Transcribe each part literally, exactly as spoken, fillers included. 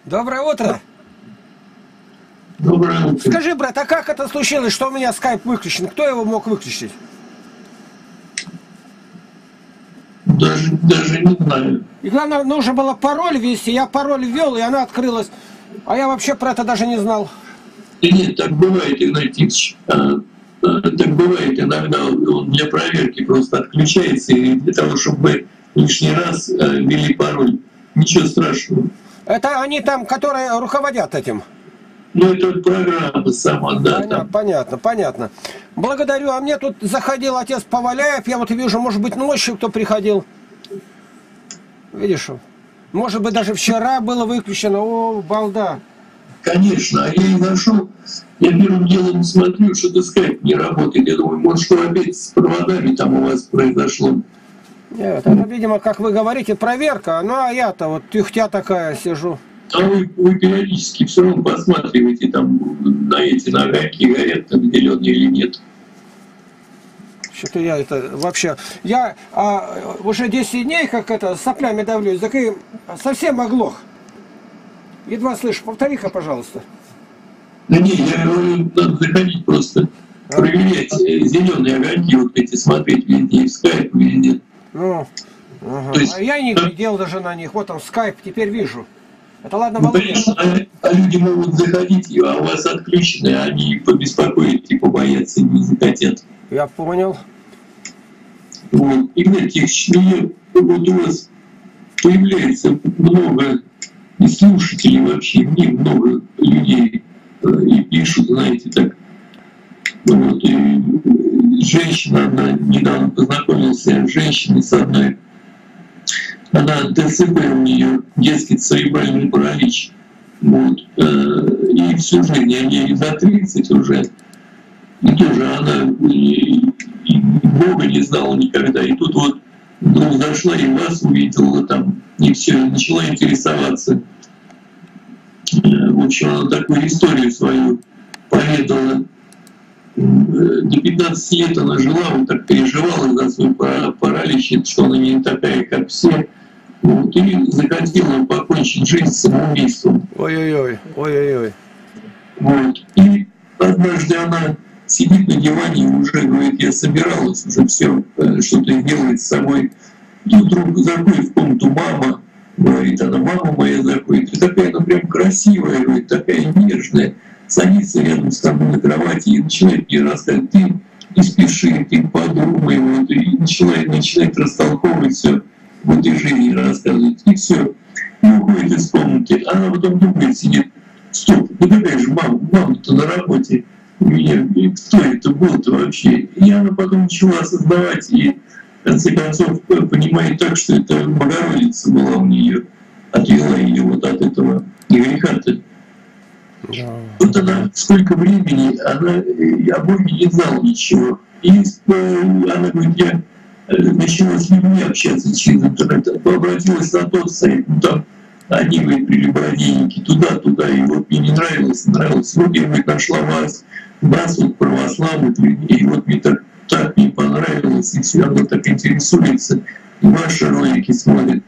Доброе утро. Доброе утро. Скажи, брат, а как это случилось, что у меня скайп выключен? Кто его мог выключить? Даже, даже не знаю. И главное, нужно было пароль ввести. Я пароль ввел, и она открылась. А я вообще про это даже не знал. И нет, так бывает, Игнатий Ильич. А, а, так бывает иногда. Он для проверки просто отключается, и для того, чтобы вы лишний раз а, ввели пароль. Ничего страшного. Это они там, которые руководят этим? Ну, это программа сама, да. Понятно, там. понятно, понятно. Благодарю. А мне тут заходил отец Поваляев. Я вот вижу, может быть, ночью кто приходил. Видишь? Может быть, даже вчера было выключено. О, балда. Конечно. А я и нашел. Я первым делом смотрю, что-то скайп не работает. Я думаю, может, что опять с проводами там у вас произошло. Нет, это, видимо, как вы говорите, проверка. Ну, а я-то вот тюхтя такая сижу. А вы, вы периодически все равно посматриваете там на эти на огоньки, горят там зеленые или нет. Что-то я это вообще... Я а, уже десять дней, как это, соплями давлюсь, так и совсем оглох. Едва слышу. Повтори-ка, пожалуйста. Да не, я говорю, надо заходить просто, а? проверять зеленые огоньки, вот эти, смотреть везде, и в скайп, везде. Ну, ага. То есть, а я не да, глядел даже на них. Вот там скайп, теперь вижу. Это ладно, ну, конечно, а, а люди могут заходить, а у вас отключены, а они побеспокоить, типа боятся, не захотят. Я понял. Вот. Игнатий Ильич, вот у вас появляется много и слушателей вообще, мне много людей и пишут, знаете, так. Вот. И женщина, она недавно познакомилась с женщиной с одной. Она ДЦП у нее, детский церебральный паралич. Вот. И всю жизнь, ей за тридцать уже. И тоже она и, и Бога не знала никогда. И тут вот вдруг зашла и вас увидела там, и все, начала интересоваться. В общем, она такую историю свою поведала. До пятнадцати лет она жила, вот так переживала за свой паралич, что она не такая, как все. Вот, и захотела покончить жизнь самоубийством. Ой-ой-ой, ой-ой-ой. Вот. И однажды она сидит на диване и уже говорит, я собиралась уже все что-то делать с собой. И вдруг заходит в комнату мама, говорит она, мама моя заходит, и такая она прям красивая, говорит, такая нежная, садится рядом с тобой на кровати и начинает ей рассказывать, ты не спеши, ты подумай, вот, и начинает, начинает растолковывать все в этой жизни, рассказывать, и все. И уходит из комнаты. Она потом думает, сидит, стоп, ну какая же мама, мама-то на работе у меня, и кто это был-то вообще? И она потом начала осознавать, и в конце концов понимает так, что это Богородица была у нее, отвела ее вот от этого греха-то. Yeah. Вот она, сколько времени, она о Боге не знала ничего. И она говорит, я начала с людьми общаться через интернет, обратилась на тот сайт, ну там они, говорит, прелюбодейники, туда-туда, и вот мне не нравилось, нравилось. Вот я, говорит, нашла вас, вас, вот православных людей, и вот мне так, так не понравилось, и все равно так интересуется, и ваши ролики смотрят.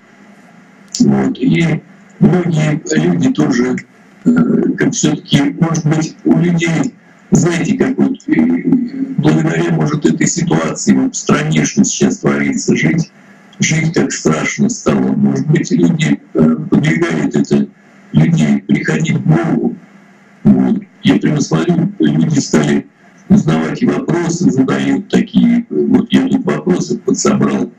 Вот. И многие люди тоже, как все-таки, может быть, у людей, знаете, как вот благодаря, может, этой ситуации вот в стране, что сейчас творится, жить, жить так страшно стало. Может быть, люди подвигают это людей приходить к Богу. Вот. Я прямо смотрю, люди стали узнавать и вопросы, задают такие. Вот я тут вопросы подсобрал.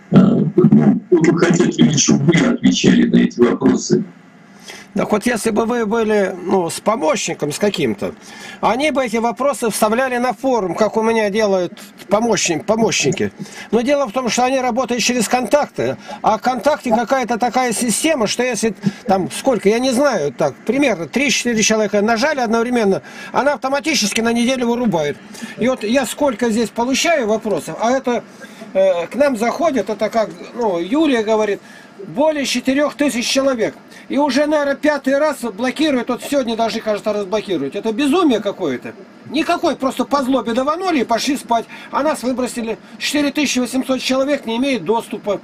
Ну, хотят люди, чтобы вы отвечали на эти вопросы. Так вот, если бы вы были, ну, с помощником, с каким-то, они бы эти вопросы вставляли на форум, как у меня делают помощник, помощники. Но дело в том, что они работают через контакты, а в контакте какая-то такая система, что если там сколько, я не знаю, так, примерно три-четыре человека нажали одновременно, она автоматически на неделю вырубает. И вот я сколько здесь получаю вопросов, а это э, к нам заходит, это как, ну, Юлия говорит, более четырех тысяч человек. И уже, наверное, пятый раз блокируют, вот сегодня даже, кажется, разблокируют. Это безумие какое-то. Никакой, просто по злобе даванули и пошли спать. А нас выбросили. четыре тысячи восемьсот человек не имеет доступа.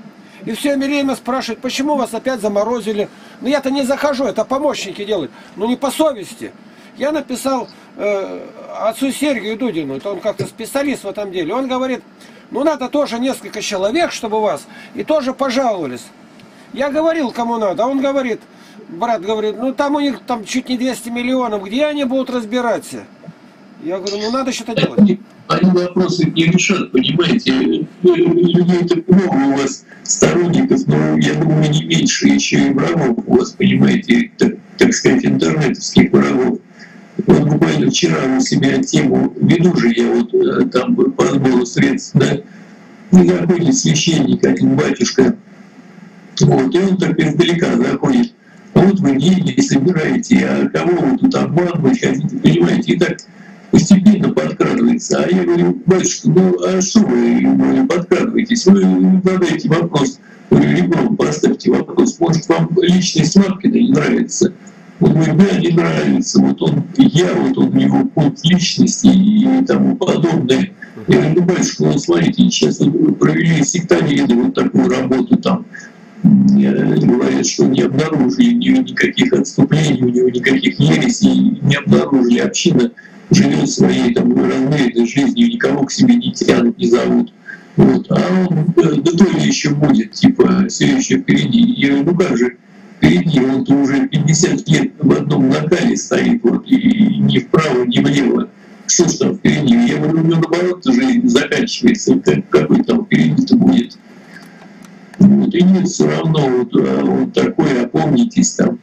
И все время спрашивают, почему вас опять заморозили. Ну я-то не захожу, это помощники делают. Но не по совести. Я написал э, отцу Сергию Дудину, это он как-то специалист в этом деле. Он говорит, ну надо тоже несколько человек, чтобы вас, и тоже пожаловались. Я говорил, кому надо, а он говорит, брат говорит, ну там у них там чуть не двести миллионов, где они будут разбираться? Я говорю, ну надо что-то делать. Они вопросы не решат, понимаете, людей-то много у вас сторонников, но я думаю, не меньше еще и врагов у вас, понимаете, так, так сказать, интернетовских врагов. Вот буквально вчера у себя тему веду же я вот там по сбору средств, да, и заходит священник, один батюшка, вот, и он так издалека заходит, а вот вы деньги собираете, а кого вы тут обманывать хотите, понимаете, и так постепенно подкрадывается. А я говорю, батюшка, ну а что вы подкрадываетесь? Вы задаете вопрос, говорю, ребенку поставьте вопрос, может вам личность Лапкина не нравится? Он говорит, да, не нравится, вот он, я, вот он, его культ личности и тому подобное. Я говорю, ну, батюшка, ну, смотрите, сейчас вот провели сектантиды вот такую работу там, говорят, что не обнаружили у него никаких отступлений, у него никаких ересей, не обнаружили, община живет своей там размеренной жизнью, никого к себе не тянут, не зовут. Вот. А он, да то ли еще будет, типа, все еще впереди. Я говорю, ну как же впереди, он-то уже пятьдесят лет в одном накале стоит, вот, и ни вправо, ни влево. Что ж там впереди? Я говорю, у него наоборот жизнь заканчивается, как, какой там впереди-то будет. Вот. И нет, все равно вот, вот такое, опомнитесь там.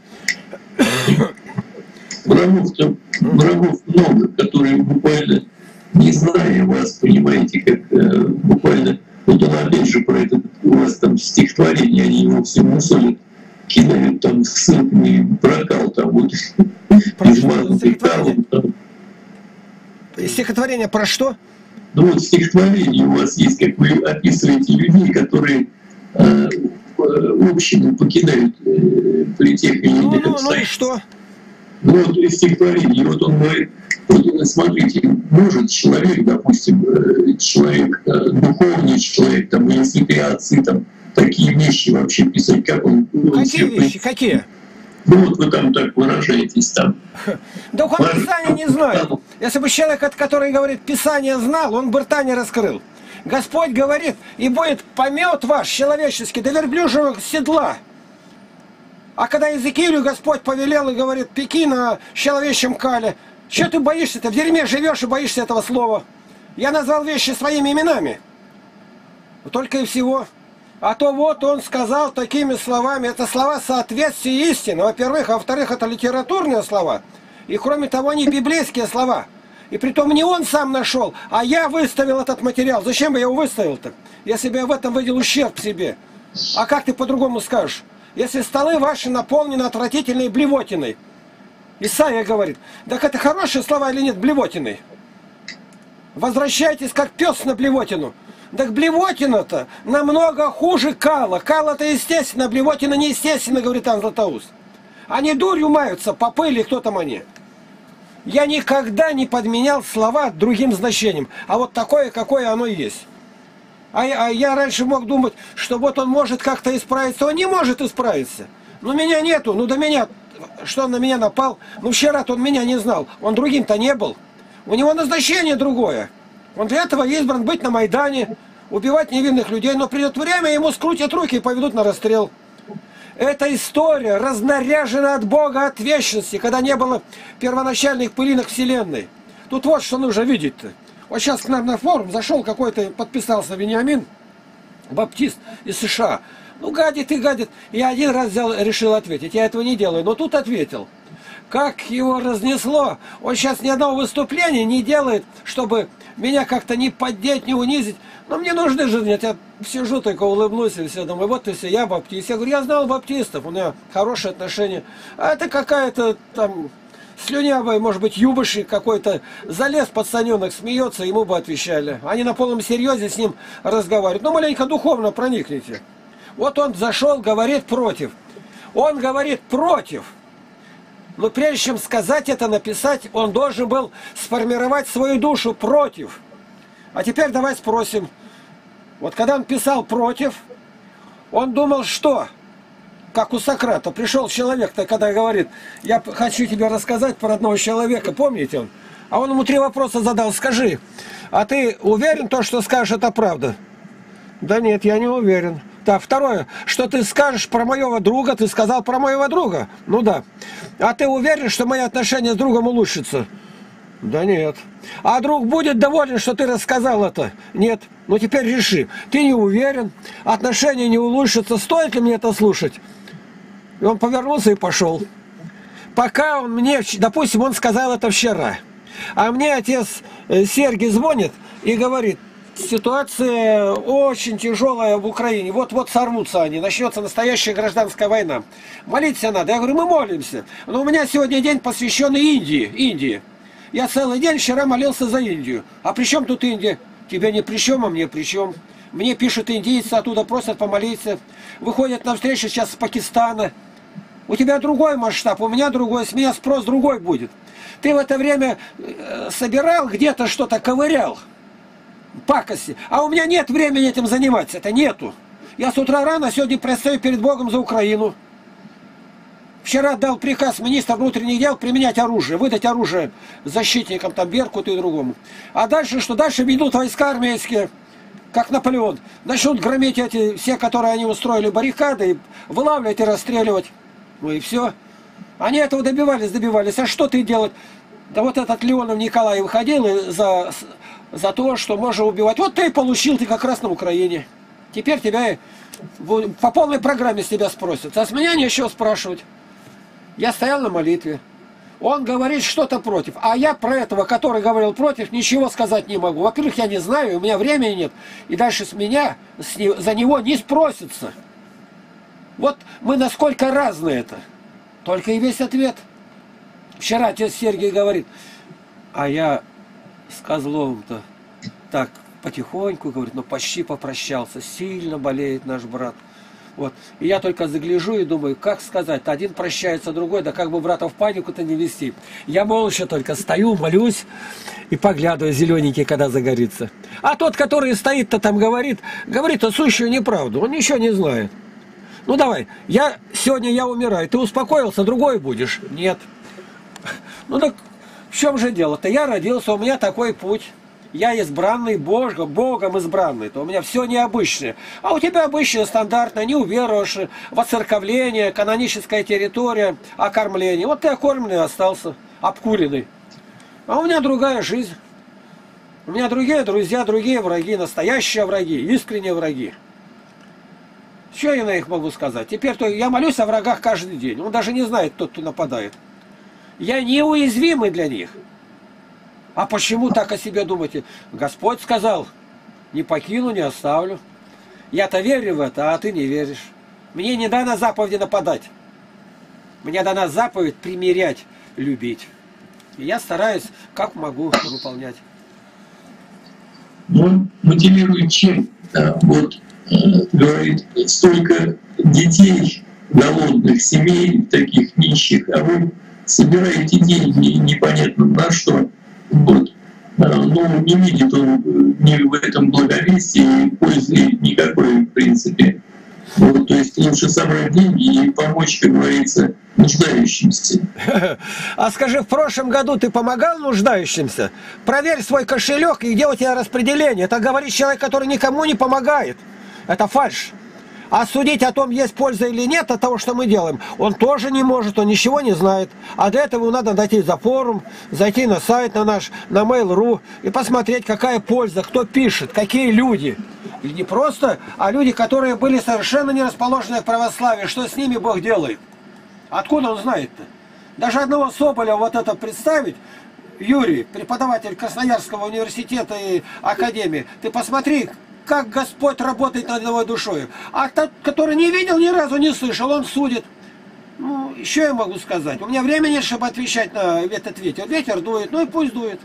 Врагов-то, врагов много, которые буквально, не зная вас, понимаете, как э, буквально, вот он опять же про это, у вас там стихотворение, они его все мусолят, кидают там ссылками, прокал там вот, измазанный калом там. Стихотворение про что? Ну вот стихотворение у вас есть, как вы описываете людей, которые э, общину покидают э, при тех или иных обстоятельствах. Ну, ну и что? Ну вот из стихотворения, вот он говорит, вот, смотрите, может человек, допустим, человек, духовный человек, там, или святые отцы, там, такие вещи вообще писать, как он... Какие он, вещи, какие? Ну вот вы там так выражаетесь там. Да он Писание не знает. Если бы человек, который говорит, Писание знал, он бы рта не раскрыл. Господь говорит, и будет помет ваш человеческий до верблюжьего седла. А когда Иезекиилю Господь повелел и говорит, пеки на человечьем кале, что ты боишься-то? В дерьме живешь и боишься этого слова. Я назвал вещи своими именами. Только и всего. А то вот он сказал такими словами, это слова соответствия истины, во-первых, а во-вторых, это литературные слова. И кроме того, они библейские слова. И притом не он сам нашел, а я выставил этот материал. Зачем бы я его выставил-то? Если бы я в этом видел ущерб себе. А как ты по-другому скажешь? Если столы ваши наполнены отвратительной блевотиной. Исаия говорит, так это хорошие слова или нет, блевотиной? Возвращайтесь, как пес на блевотину. Так блевотина-то намного хуже кала. Кала-то естественно, блевотина неестественно, говорит Ан Златоуст. Они дурью маются, попы или кто там они. Я никогда не подменял слова другим значением. А вот такое, какое оно есть. А я, а я раньше мог думать, что вот он может как-то исправиться. Он не может исправиться. Ну меня нету, ну до меня, что он на меня напал. Ну вчера-то он меня не знал, он другим-то не был. У него назначение другое. Он для этого избран быть на Майдане, убивать невинных людей. Но придет время, ему скрутят руки и поведут на расстрел. Эта история разнаряжена от Бога, от вечности, когда не было первоначальных пылинок Вселенной. Тут вот что нужно видеть-то. Вот сейчас к нам на форум зашел какой-то, подписался Вениамин, баптист из США. Ну, гадит и гадит. Я один раз взял, решил ответить. Я этого не делаю, но тут ответил. Как его разнесло. Он сейчас ни одного выступления не делает, чтобы меня как-то не поддеть, не унизить. Но мне нужны же, нет, я сижу только улыбнусь и все, думаю, вот и все, я баптист. Я говорю, я знал баптистов, у меня хорошие отношения. А это какая-то там... слюнявый, может быть, юбоши какой-то, залез пацаненок, смеется, ему бы отвечали. Они на полном серьезе с ним разговаривают. Ну, маленько духовно проникните. Вот он зашел, говорит против. Он говорит против. Но прежде чем сказать это, написать, он должен был сформировать свою душу против. А теперь давай спросим. Вот когда он писал против, Он думал, что? Как у Сократа. Пришел человек-то, когда говорит, я хочу тебе рассказать про одного человека, помните он? А он ему три вопроса задал. Скажи, а ты уверен, то, что скажешь, это правда? Да нет, я не уверен. Так, второе, что ты скажешь про моего друга, ты сказал про моего друга? Ну да. А ты уверен, что мои отношения с другом улучшатся? Да нет. А друг будет доволен, что ты рассказал это? Нет. Ну теперь реши. Ты не уверен, отношения не улучшатся, стоит ли мне это слушать? И он повернулся и пошел. Пока он мне, допустим, он сказал это вчера. А мне отец Сергий звонит и говорит, ситуация очень тяжелая в Украине. Вот-вот сорвутся они, начнется настоящая гражданская война. Молиться надо. Я говорю, мы молимся. Но у меня сегодня день посвященный Индии. Индии. Я целый день вчера молился за Индию. А при чем тут Индия? Тебе не при чем, а мне при чем. Мне пишут индийцы, оттуда просят помолиться. Выходят на встречу сейчас с Пакистана. У тебя другой масштаб, у меня другой, с меня спрос другой будет. Ты в это время собирал где-то что-то, ковырял. Пакости. А у меня нет времени этим заниматься. Это нету. Я с утра рано сегодня предстаю перед Богом за Украину. Вчера дал приказ министра внутренних дел применять оружие, выдать оружие защитникам, там, Беркуту и другому. А дальше что? Дальше ведут войска армейские, как Наполеон. Начнут громить эти, все, которые они устроили, баррикады, вылавливать и расстреливать. Ну и все. Они этого добивались, добивались. А что ты делать? Да вот этот Леонов Николай выходил и за, за то, что можно убивать. Вот ты и получил, ты как раз на Украине. Теперь тебя по полной программе с тебя спросят. А с меня нечего спрашивать. Я стоял на молитве. Он говорит что-то против. А я про этого, который говорил против, ничего сказать не могу. Во-первых, я не знаю, у меня времени нет. И дальше с меня, с не, за него не спросится. Вот мы насколько разные это. Только и весь ответ. Вчера отец Сергий говорит, а я с Козловым-то так потихоньку, говорит, но почти попрощался. Сильно болеет наш брат. Вот. И я только загляжу и думаю, как сказать, один прощается, другой, да как бы брата в панику-то не вести. Я молча только стою, молюсь и поглядываю, зелененький, когда загорится. А тот, который стоит-то там говорит, говорит-то сущую неправду, он ничего не знает. Ну давай, я сегодня я умираю, ты успокоился, другой будешь? Нет. Ну так в чем же дело-то? Я родился, у меня такой путь. Я избранный Богом, Богом избранный, то у меня все необычное. А у тебя обычное, стандартное, не уверуешь, воцерковление, каноническая территория, окормление. Вот ты окормленный остался, обкуренный. А у меня другая жизнь. У меня другие друзья, другие враги, настоящие враги, искренние враги. Что я на них могу сказать? Теперь то я молюсь о врагах каждый день. Он даже не знает, тот, кто нападает. Я неуязвимый для них. А почему так о себе думаете? Господь сказал, не покину, не оставлю. Я-то верю в это, а ты не веришь. Мне не дана заповеди нападать. Мне дана заповедь примирять, любить. И я стараюсь, как могу, выполнять. Он мотивирует чем? Да, вот, э, говорит, столько детей, голодных семей, таких нищих, а вы собираете деньги непонятно на что. Вот. Но не видит он ни в этом благовестии пользы никакой, в принципе. Вот, то есть лучше собрать деньги и помочь, как говорится, нуждающимся. А скажи, в прошлом году ты помогал нуждающимся? Проверь свой кошелек, и где у тебя распределение. Это говорит человек, который никому не помогает. Это фальшь. А судить о том, есть польза или нет от того, что мы делаем, он тоже не может, он ничего не знает. А для этого надо зайти за форум, зайти на сайт на наш, на мейл точка ру и посмотреть, какая польза, кто пишет, какие люди. И не просто, а люди, которые были совершенно не расположены к православию, что с ними Бог делает. Откуда он знает-то? Даже одного Соболя вот это представить, Юрий, преподаватель Красноярского университета и академии, ты посмотри, как Господь работает над его душой. А тот, который не видел, ни разу не слышал, он судит. Ну, еще я могу сказать. У меня времени нет, чтобы отвечать на этот ветер. Ветер дует, ну и пусть дует.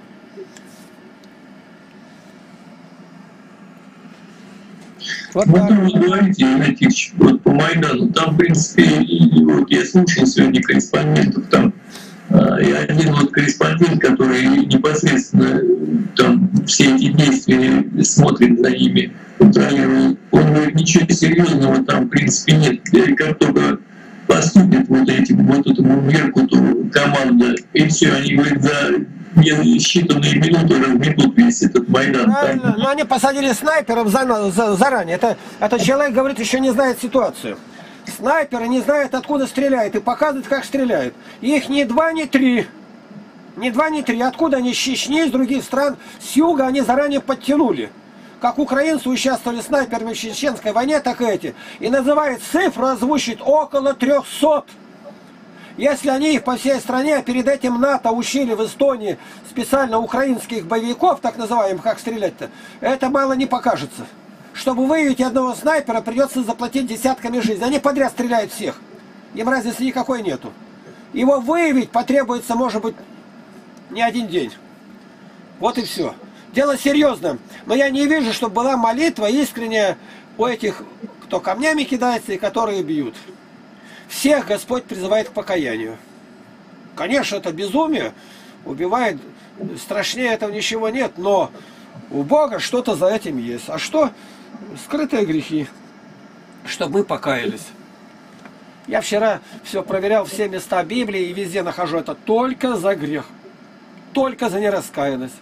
Вот, вот вы говорите, Игнатьевич, вот по Майдану, там, в принципе, и, вот я слушал сегодня корреспондентов, там И один вот корреспондент, который непосредственно там все эти действия смотрит за ними, контролирует, он говорит, ничего серьезного там в принципе нет. Как только поступит вот этим, вот этому Беркуту команда, и все, они, говорят, за считанные минуты разметут весь этот Майдан. Правильно, но они посадили снайперов за, за, заранее. Это, этот человек, говорит, еще не знает ситуацию. Снайперы не знают, откуда стреляют, и показывают, как стреляют. Их ни два, ни три. Ни два, ни три. Откуда они с Чечни, из других стран, с юга они заранее подтянули. Как украинцы участвовали снайперами в чеченской войне, так и эти. И называет цифру, озвучит около трехсот. Если они их по всей стране, а перед этим НАТО учили в Эстонии специально украинских боевиков, так называемых, как стрелять-то, это мало не покажется. Чтобы выявить одного снайпера, придется заплатить десятками жизней. Они подряд стреляют всех. Им разницы никакой нету. Его выявить потребуется, может быть, не один день. Вот и все. Дело серьезно. Но я не вижу, чтобы была молитва искренняя у этих, кто камнями кидается и которые бьют. Всех Господь призывает к покаянию. Конечно, это безумие. Убивает. Страшнее этого ничего нет. Но у Бога что-то за этим есть. А что? Скрытые грехи. Чтобы мы покаялись. Я вчера все проверял, все места Библии, и везде нахожу это только за грех. Только за нераскаянность.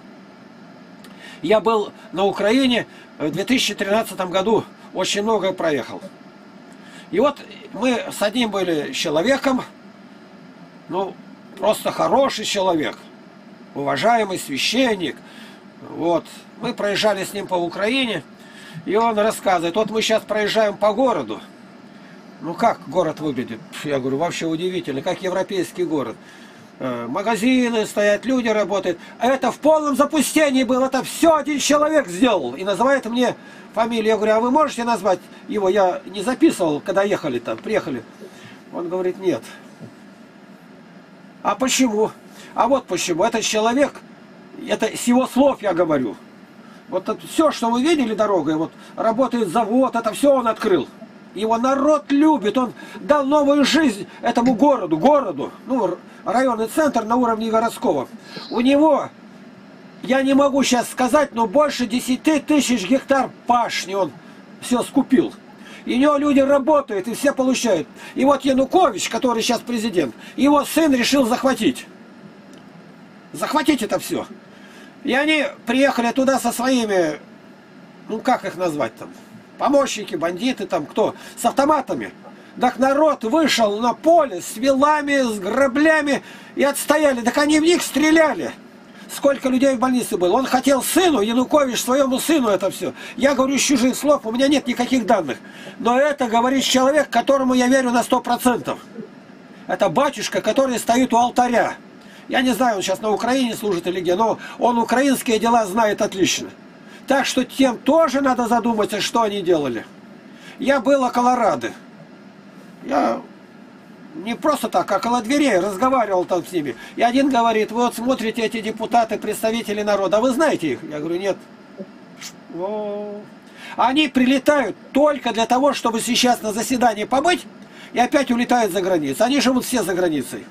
Я был на Украине в две тысячи тринадцатом году. Очень много проехал. И вот мы с одним были человеком, ну, просто хороший человек, уважаемый священник. Вот. Мы проезжали с ним по Украине, и он рассказывает, вот мы сейчас проезжаем по городу. Ну, как город выглядит? Я говорю, вообще удивительно, как европейский город. Магазины стоят, люди работают. Это в полном запустении было, это все один человек сделал. И называет мне фамилию. Я говорю, а вы можете назвать его? Я не записывал, когда ехали там, приехали. Он говорит, нет. А почему? А вот почему. Этот человек, это с его слов я говорю. Вот это все, что вы видели дорогой, вот работает завод, это все он открыл. Его народ любит, он дал новую жизнь этому городу, городу, ну, районный центр на уровне городского. У него, я не могу сейчас сказать, но больше десяти тысяч гектар пашни он все скупил. И у него люди работают, и все получают. И вот Янукович, который сейчас президент, его сын решил захватить. Захватить это все. И они приехали туда со своими, ну как их назвать там, помощники, бандиты там, кто, с автоматами. Так народ вышел на поле с вилами, с граблями и отстояли. Так они в них стреляли. Сколько людей в больнице было. Он хотел сыну, Янукович, своему сыну это все. Я говорю из чужих слов, у меня нет никаких данных. Но это говорит человек, которому я верю на сто процентов. Это батюшка, который стоит у алтаря. Я не знаю, он сейчас на Украине служит или где, но он украинские дела знает отлично. Так что тем тоже надо задуматься, что они делали. Я был около Рады. Я не просто так, а около дверей разговаривал там с ними. И один говорит, вы вот смотрите эти депутаты, представители народа, а вы знаете их? Я говорю, нет. О-о-о. Они прилетают только для того, чтобы сейчас на заседании побыть, и опять улетают за границу. Они живут все за границей.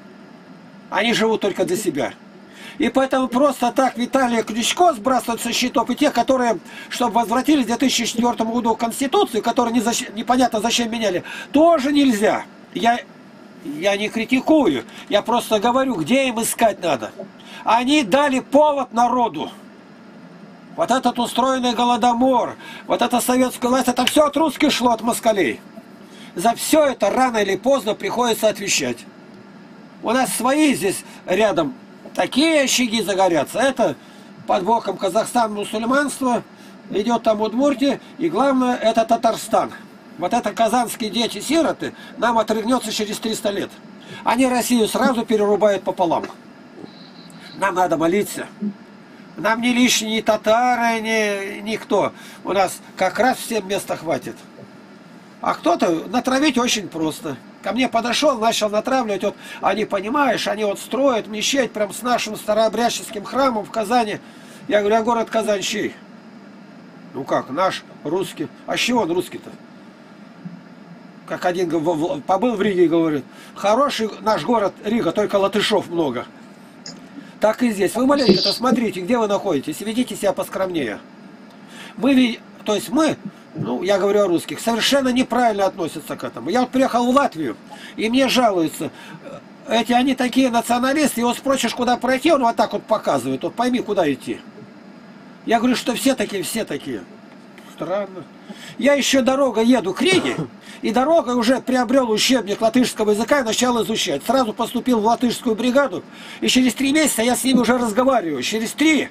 Они живут только для себя. И поэтому просто так Виталия Кличко сбрасывают со счетов, и те, которые, чтобы возвратились в две тысячи четвёртом году Конституцию, которую не зачем, непонятно зачем меняли, тоже нельзя. Я, я не критикую, я просто говорю, где им искать надо. Они дали повод народу. Вот этот устроенный голодомор, вот эта советская власть, это все от русских шло, от москалей. За все это рано или поздно приходится отвечать. У нас свои здесь рядом такие очаги загорятся. Это под боком Казахстан, мусульманство, идет там Удмуртия, и главное это Татарстан. Вот это казанские дети-сироты нам отрыгнется через триста лет. Они Россию сразу перерубают пополам. Нам надо молиться. Нам не лишние ни татары, ни никто. У нас как раз всем места хватит. А кто-то натравить очень просто. Ко мне подошел, начал натравливать. Вот они, понимаешь, они вот строят мечеть прям с нашим старообрядческим храмом в Казани. Я говорю, а город Казань чей? Ну как, наш, русский. А с чего он русский-то? Как один побыл в Риге и говорит, хороший наш город Рига, только латышов много. Так и здесь. Вы маленько-то смотрите, где вы находитесь, ведите себя поскромнее. Мы, то есть мы, ну, я говорю о русских, совершенно неправильно относятся к этому. Я вот приехал в Латвию, и мне жалуются. Эти, они такие националисты, его спросишь, куда пройти, он вот так вот показывает, вот пойми, куда идти. Я говорю, что все такие, все такие. Странно. Я еще дорога еду к Риге, и дорога уже приобрел учебник латышского языка и начал изучать. Сразу поступил в латышскую бригаду, и через три месяца я с ними уже разговариваю. Через три.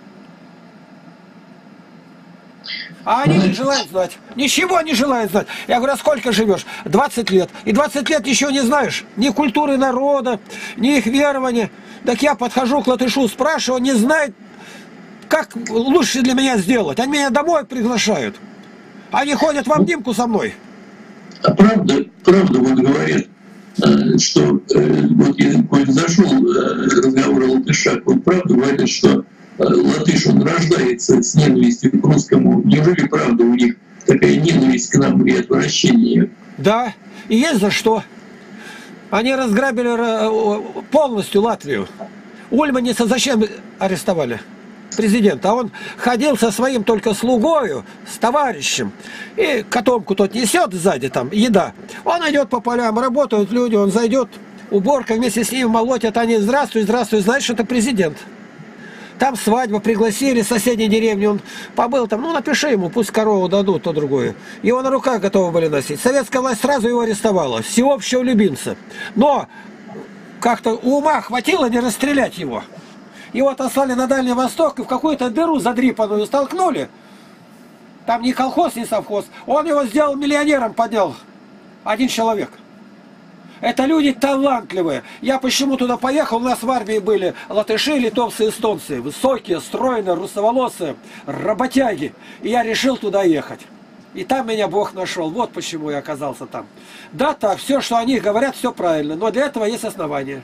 А они не желают знать. Ничего не желают знать. Я говорю, а сколько живешь? двадцать лет. И двадцать лет ничего не знаешь. Ни культуры народа, ни их верования. Так я подхожу к латышу, спрашиваю, не знает, как лучше для меня сделать. Они меня домой приглашают. Они ходят в обнимку со мной. А правда, правда вот говорят, что вот я зашел разговор о латышах, вот правда говорят, что латыш, он рождается с ненавистью к русскому. Неужели правда у них такая ненависть к нам и отвращение? Да, и есть за что. Они разграбили полностью Латвию. Ульманица зачем арестовали? Президент, а он ходил со своим только слугою, с товарищем, и котомку тот несет сзади, там, еда. Он идет по полям, работают люди, он зайдет, уборка, вместе с ним молотят, они, здравствуй, здравствуй, знаешь, что это президент. Там свадьба, пригласили, соседней деревни, он побыл там, ну напиши ему, пусть корову дадут, то другое. Его на руках готовы были носить. Советская власть сразу его арестовала, всеобщего любимца. Но как-то ума хватило не расстрелять его. Его отослали на Дальний Восток и в какую-то дыру задрипанную столкнули. Там ни колхоз, ни совхоз. Он его сделал миллионером, поднял. Один человек. Это люди талантливые. Я почему туда поехал, у нас в армии были латыши, литовцы, эстонцы. Высокие, стройные, русоволосые, работяги. И я решил туда ехать. И там меня Бог нашел. Вот почему я оказался там. Да, так, все, что они говорят, все правильно. Но для этого есть основания.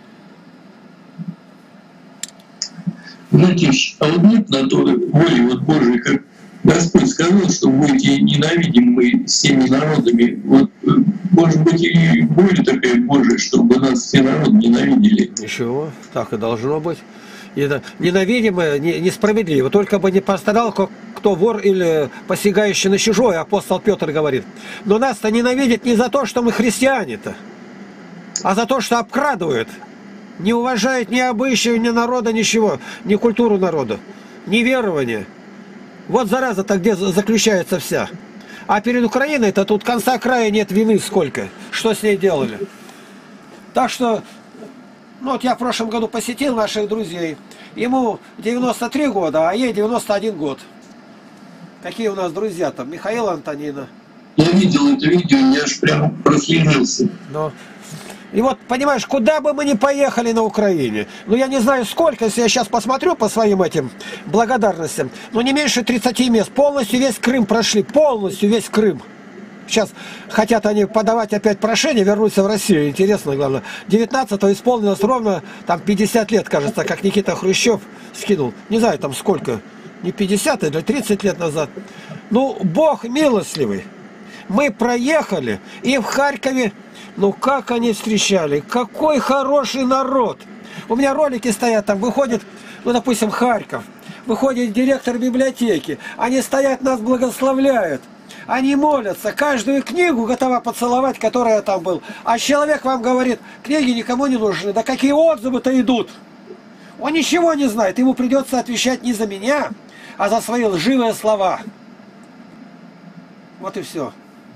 Знаете, а вот нет на то воли вот Божией, как Господь сказал, что будете ненавидимы всеми народами. Вот, может быть, и воля такая Божия, чтобы нас все народы ненавидели. Ничего, так и должно быть. И это ненавидимое, несправедливо. Только бы не пострадал кто вор или посягающий на чужое, апостол Петр говорит. Но нас-то ненавидят не за то, что мы христиане-то, а за то, что обкрадывают. Не уважает ни обычаев, ни народа, ничего, ни культуру народа, ни верования. Вот зараза-то где заключается вся. А перед Украиной-то тут конца края нет вины сколько. Что с ней делали? Так что, ну вот я в прошлом году посетил наших друзей. Ему девяносто три года, а ей девяносто один год. Какие у нас друзья там? Михаил, Антонина. Я видел это видео, я аж прямо прослезился. Но... И вот, понимаешь, куда бы мы ни поехали на Украине, ну я не знаю сколько, если я сейчас посмотрю по своим этим благодарностям, но не меньше тридцати мест, полностью весь Крым прошли, полностью весь Крым. Сейчас хотят они подавать опять прошение, вернуться в Россию, интересно, главное. девятнадцатого исполнилось ровно там пятьдесят лет, кажется, как Никита Хрущев скинул, не знаю там сколько, не пятьдесят или тридцать лет назад. Ну, Бог милостливый. Мы проехали, и в Харькове, ну как они встречали, какой хороший народ. У меня ролики стоят, там выходит, ну допустим, Харьков, выходит директор библиотеки, они стоят, нас благословляют, они молятся, каждую книгу готова поцеловать, которая там был. А человек вам говорит, книги никому не нужны, да какие отзывы-то идут. Он ничего не знает, ему придется отвечать не за меня, а за свои лживые слова. Вот и все.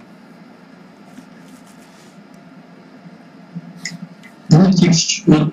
Знаете, вот,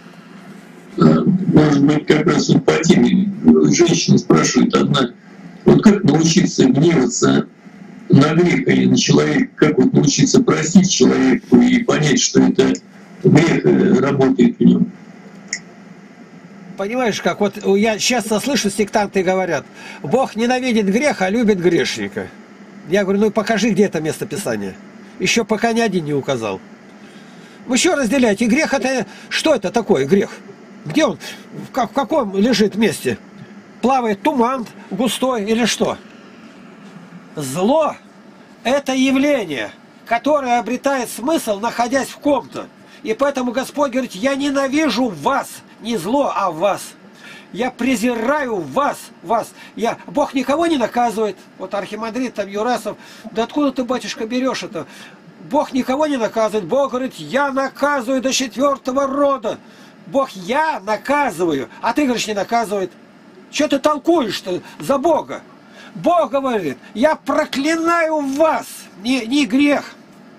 может быть, как раз вот по теме женщина спрашивает одна, вот как научиться гневаться на грех или на человека, как вот научиться простить человеку и понять, что это грех работает в нем? Понимаешь, как вот я часто слышу, сектанты говорят, Бог ненавидит грех, а любит грешника. Я говорю, ну покажи, где это место Писания. Еще пока ни один не указал. Вы еще разделяете, грех это, что это такое грех? Где он, в, как, в каком лежит месте? Плавает туман густой или что? Зло – это явление. которая обретает смысл, находясь в ком-то. И поэтому Господь говорит, я ненавижу вас, не зло, а вас. Я презираю вас, вас. Я... Бог никого не наказывает. Вот архимандрит там Юрасов, да откуда ты, батюшка, берешь это? Бог никого не наказывает. Бог говорит, я наказываю до четвертого рода. Бог, я наказываю. А ты говоришь, не наказывает. Что ты толкуешь-то за Бога? Бог говорит, я проклинаю вас, не, не грех.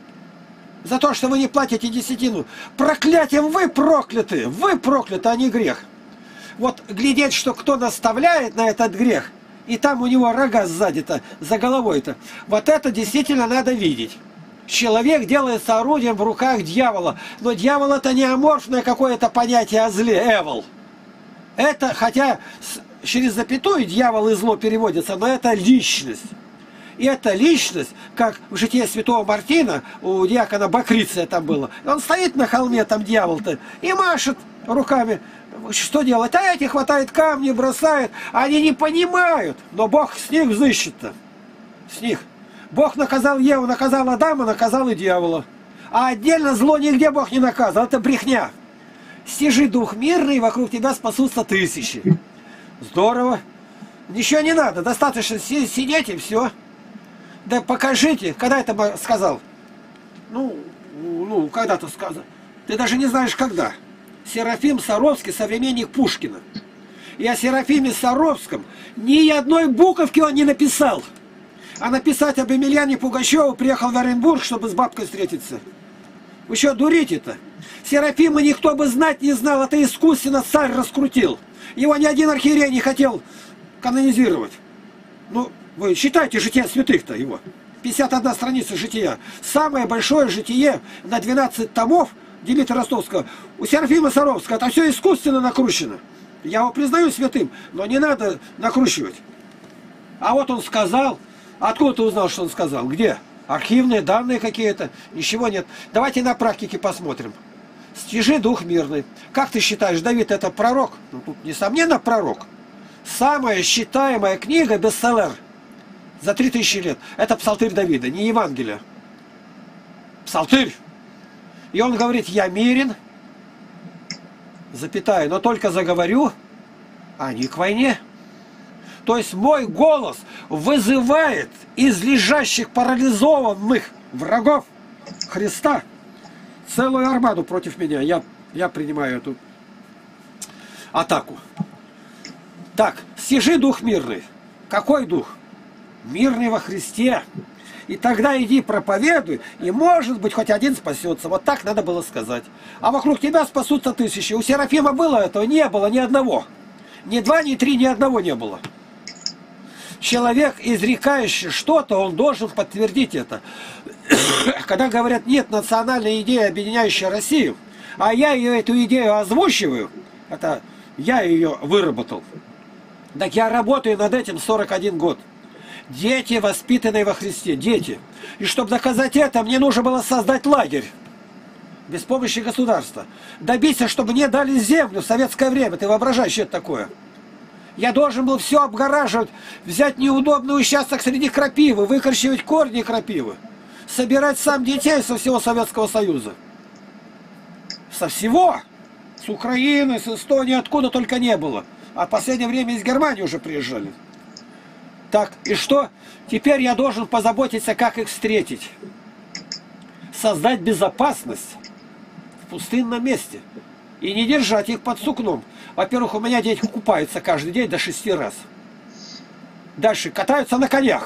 За то, что вы не платите десятину. Проклятием вы прокляты. Вы прокляты, а не грех. Вот глядеть, что кто наставляет на этот грех, и там у него рога сзади-то, за головой-то, вот это действительно надо видеть. Человек делается орудием в руках дьявола. Но дьявол это не аморфное какое-то понятие о зле, эвол. Это, хотя через запятую дьявол и зло переводится, но это личность. И эта личность, как в житии святого Мартина, у диакона Бакриция там было, он стоит на холме, там дьявол-то, и машет руками. Что делать? А эти хватает камни, бросает. Они не понимают. Но Бог с них взыщет-то. С них. Бог наказал Еву, наказал Адама, наказал и дьявола. А отдельно зло нигде Бог не наказал. Это брехня. Стяжи дух мирный, вокруг тебя спасутся тысячи. Здорово. Ничего не надо. Достаточно сидеть и все. Да покажите. Когда это сказал? Ну, ну когда-то сказал. Ты даже не знаешь, когда. Серафим Саровский, современник Пушкина. И о Серафиме Саровском ни одной буковки он не написал. А написать об Емельяне Пугачеву приехал в Оренбург, чтобы с бабкой встретиться. Вы что, дурите-то? Серафима никто бы знать не знал, это искусственно царь раскрутил. Его ни один архиерей не хотел канонизировать. Ну, вы читайте «Жития святых»-то его. пятьдесят одна страница «Жития». Самое большое житие на двенадцать томов Дмитрия Ростовского. У Серафима Саровского это все искусственно накручено. Я его признаю святым, но не надо накручивать. А вот он сказал. Откуда ты узнал, что он сказал? Где? Архивные данные какие-то? Ничего нет. Давайте на практике посмотрим. Стяжи дух мирный. Как ты считаешь, Давид это пророк? Ну, тут, несомненно, пророк. Самая считаемая книга, бестселлер за три тысячи лет. Это Псалтырь Давида, не Евангелие. Псалтырь. И он говорит, я мирен, запятая, но только заговорю, а не к войне. То есть мой голос вызывает из лежащих парализованных врагов Христа целую армаду против меня. Я, я принимаю эту атаку. Так, стяжи дух мирный. Какой дух? Мирный во Христе. И тогда иди проповедуй, и может быть хоть один спасется. Вот так надо было сказать. А вокруг тебя спасутся тысячи. У Серафима было этого? Не было ни одного. Ни два, ни три, ни одного не было. Человек, изрекающий что-то, он должен подтвердить это. Когда говорят, нет национальной идеи, объединяющей Россию, а я ее, эту идею озвучиваю, это я ее выработал. Так я работаю над этим сорок один год. Дети, воспитанные во Христе, дети. И чтобы доказать это, мне нужно было создать лагерь. Без помощи государства. Добиться, чтобы мне дали землю в советское время. Ты воображаешь, что это такое? Я должен был все обгораживать, взять неудобный участок среди крапивы, выкорчевать корни крапивы, собирать сам детей со всего Советского Союза. Со всего. С Украины, с Эстонии, откуда только не было. А в последнее время из Германии уже приезжали. Так, и что? Теперь я должен позаботиться, как их встретить. Создать безопасность в пустынном месте. И не держать их под сукном. Во-первых, у меня дети купаются каждый день до шести раз. Дальше катаются на конях.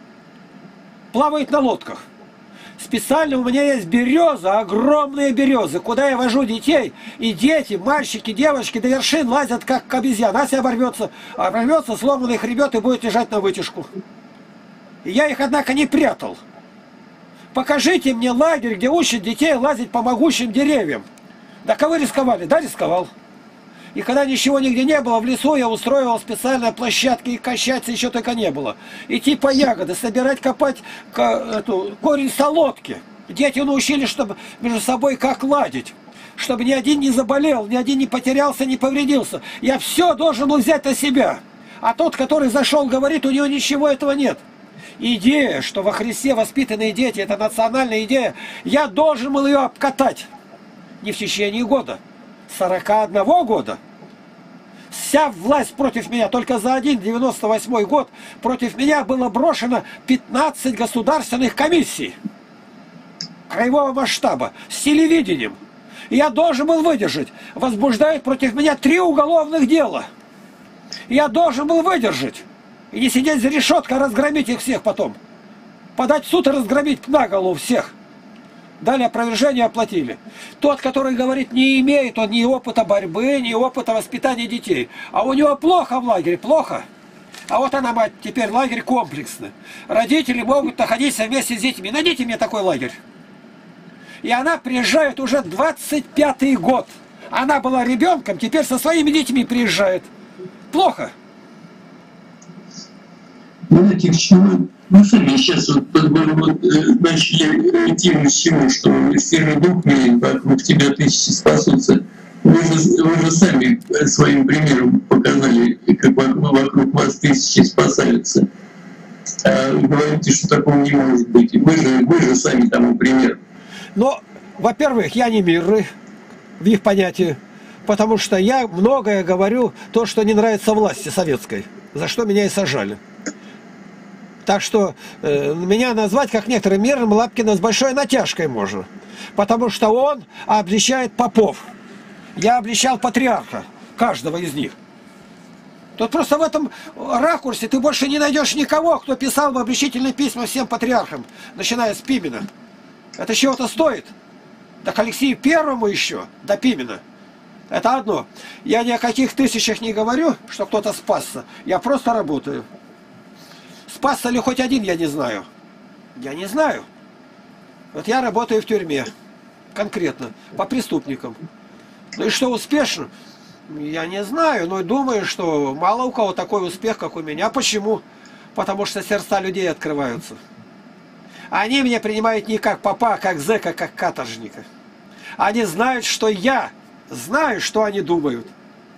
Плавают на лодках. Специально у меня есть береза, огромные березы, куда я вожу детей. И дети, мальчики, девочки до вершин лазят, как обезьяна. Ася оборвется, оборвется, сломанный хребет и будет лежать на вытяжку. И я их, однако, не прятал. Покажите мне лагерь, где учат детей лазить по могучим деревьям. Да кого рисковали? Да, рисковал. И когда ничего нигде не было, в лесу я устроил специальные площадки, и качаться еще только не было. Идти по ягоды, собирать, копать эту, корень солодки. Дети научились, чтобы между собой как ладить. Чтобы ни один не заболел, ни один не потерялся, не повредился. Я все должен был взять на себя. А тот, который зашел, говорит, у него ничего этого нет. идея, что во Христе воспитанные дети, это национальная идея, я должен был ее обкатать. Не в течение года, сорока одного года. Вся власть против меня, только за один девяносто восьмой год против меня было брошено пятнадцать государственных комиссий краевого масштаба с телевидением. И я должен был выдержать. Возбуждают против меня три уголовных дела. И я должен был выдержать. И не сидеть за решеткой, а разгромить их всех потом. Подать в суд и разгромить на голову всех. Дали опровержение, оплатили. Тот, который говорит, не имеет он ни опыта борьбы, ни опыта воспитания детей. А у него плохо в лагере, плохо. А вот она, мать, теперь лагерь комплексный. Родители могут находиться вместе с детьми. Найдите мне такой лагерь. И она приезжает уже двадцать пятый год. Она была ребенком, теперь со своими детьми приезжает. Плохо. Знаете, к чему? Мы сами сейчас вот, вот, вот, начали тему с чего, что серый дух милый, вокруг тебя тысячи спасутся. Вы же, вы же сами своим примером показали, как вокруг вас тысячи спасаются. А вы говорите, что такого не может быть. Вы же, вы же сами тому пример. Но, во-первых, я не мирный в их понятии, потому что я многое говорю, то, что не нравится власти советской, за что меня и сажали. Так что э, меня назвать, как некоторым мирным, Лапкина с большой натяжкой можно. Потому что он обличает попов. Я обличал патриарха, каждого из них. Тут просто в этом ракурсе ты больше не найдешь никого, кто писал бы обличительные письма всем патриархам, начиная с Пимена. Это чего-то стоит. Да к Алексею Первому еще, до Пимена. Это одно. Я ни о каких тысячах не говорю, что кто-то спасся. Я просто работаю. Спасся ли хоть один, я не знаю. Я не знаю. Вот я работаю в тюрьме. Конкретно. По преступникам. Ну и что, успешно? Я не знаю, но думаю, что мало у кого такой успех, как у меня. Почему? Потому что сердца людей открываются. Они меня принимают не как попа, а как зэка, как каторжника. Они знают, что я знаю, что они думают.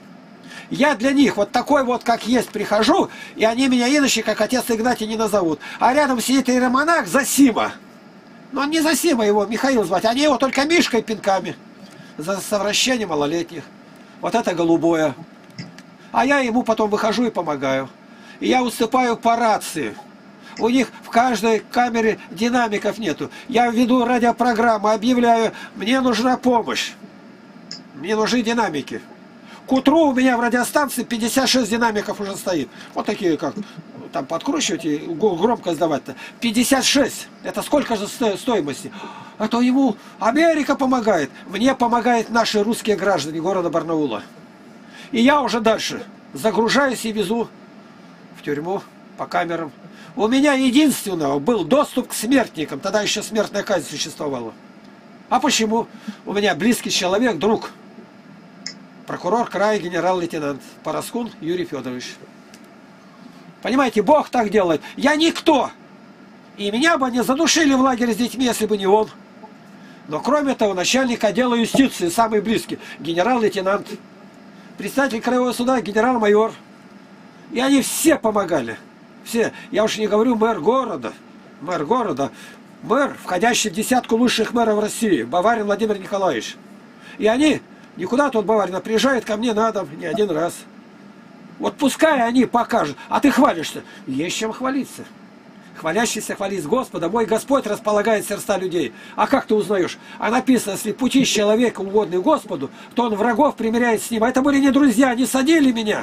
Я для них вот такой вот, как есть, прихожу, и они меня иначе, как отец Игнатий, не назовут. А рядом сидит иеромонах Зосима. Но он не Зосима, его Михаил звать. Они его только Мишкой пинками. За совращение малолетних. Вот это голубое. А я ему потом выхожу и помогаю. И я уступаю по рации. У них в каждой камере динамиков нету. Я веду радиопрограмму, объявляю, мне нужна помощь. Мне нужны динамики. К утру у меня в радиостанции пятьдесят шесть динамиков уже стоит. Вот такие, как там подкручивать и громко сдавать-то. пятьдесят шесть. Это сколько же стоимости? А то ему Америка помогает. Мне помогают наши русские граждане города Барнаула. И я уже дальше загружаюсь и везу в тюрьму по камерам. У меня единственного был доступ к смертникам. Тогда еще смертная казнь существовала. А почему? У меня близкий человек, друг. Прокурор края, генерал-лейтенант Параскун Юрий Федорович. Понимаете, Бог так делает. Я никто. И меня бы не задушили в лагере с детьми, если бы не он. Но кроме того, начальник отдела юстиции, самый близкий, генерал-лейтенант. Председатель краевого суда, генерал-майор. И они все помогали. Все. Я уж не говорю мэр города. Мэр города. Мэр, входящий в десятку лучших мэров России. Баварин Владимир Николаевич. И они... Никуда тот Баварин приезжает ко мне на дом не один раз. Вот пускай они покажут. А ты хвалишься. Есть чем хвалиться. Хвалящийся хвалит Господа. Мой Господь располагает сердца людей. А как ты узнаешь? А написано, если пути человека угодны Господу, то он врагов примиряет с ним. А это были не друзья, они садили меня.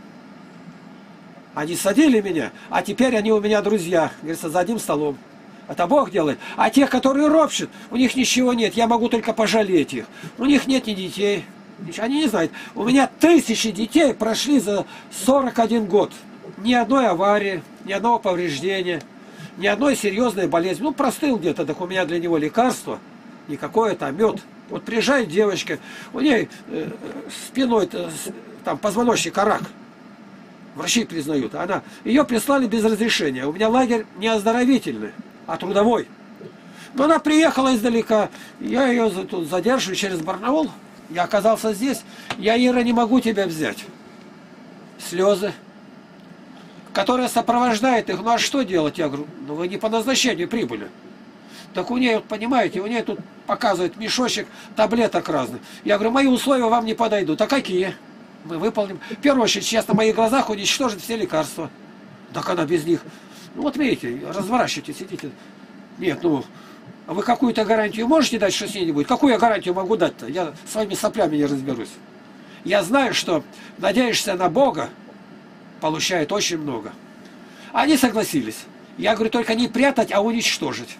Они садили меня, а теперь они у меня друзья. Говорится, за одним столом. Это Бог делает. А тех, которые ропщут, у них ничего нет. Я могу только пожалеть их. У них нет ни детей. Они не знают. У меня тысячи детей прошли за сорок один год. Ни одной аварии, ни одного повреждения, ни одной серьезной болезни. Ну, простыл где-то, так у меня для него лекарство. Никакое там мед. Вот приезжает девочка, у нее э, спиной там позвоночник, рак. Врачи признают. Она, ее прислали без разрешения. У меня лагерь не оздоровительный, а трудовой. Но она приехала издалека. Я ее тут задерживаю через Барнаул. Я оказался здесь. Я, Ира, не могу тебя взять. Слезы. которая сопровождает их. Ну а что делать? Я говорю, ну вы не по назначению прибыли. Так у нее, вот, понимаете, у нее тут показывает мешочек таблеток разных. Я говорю, мои условия вам не подойдут. А какие? Мы выполним. В первую очередь, сейчас на моих глазах уничтожит все лекарства. Так она без них. Ну вот видите, разворачивайте, сидите. Нет, ну, а вы какую-то гарантию можете дать, что с ней не будет? Какую я гарантию могу дать-то? Я своими соплями не разберусь. Я знаю, что надеешься на Бога, получает очень много. Они согласились. Я говорю, только не прятать, а уничтожить.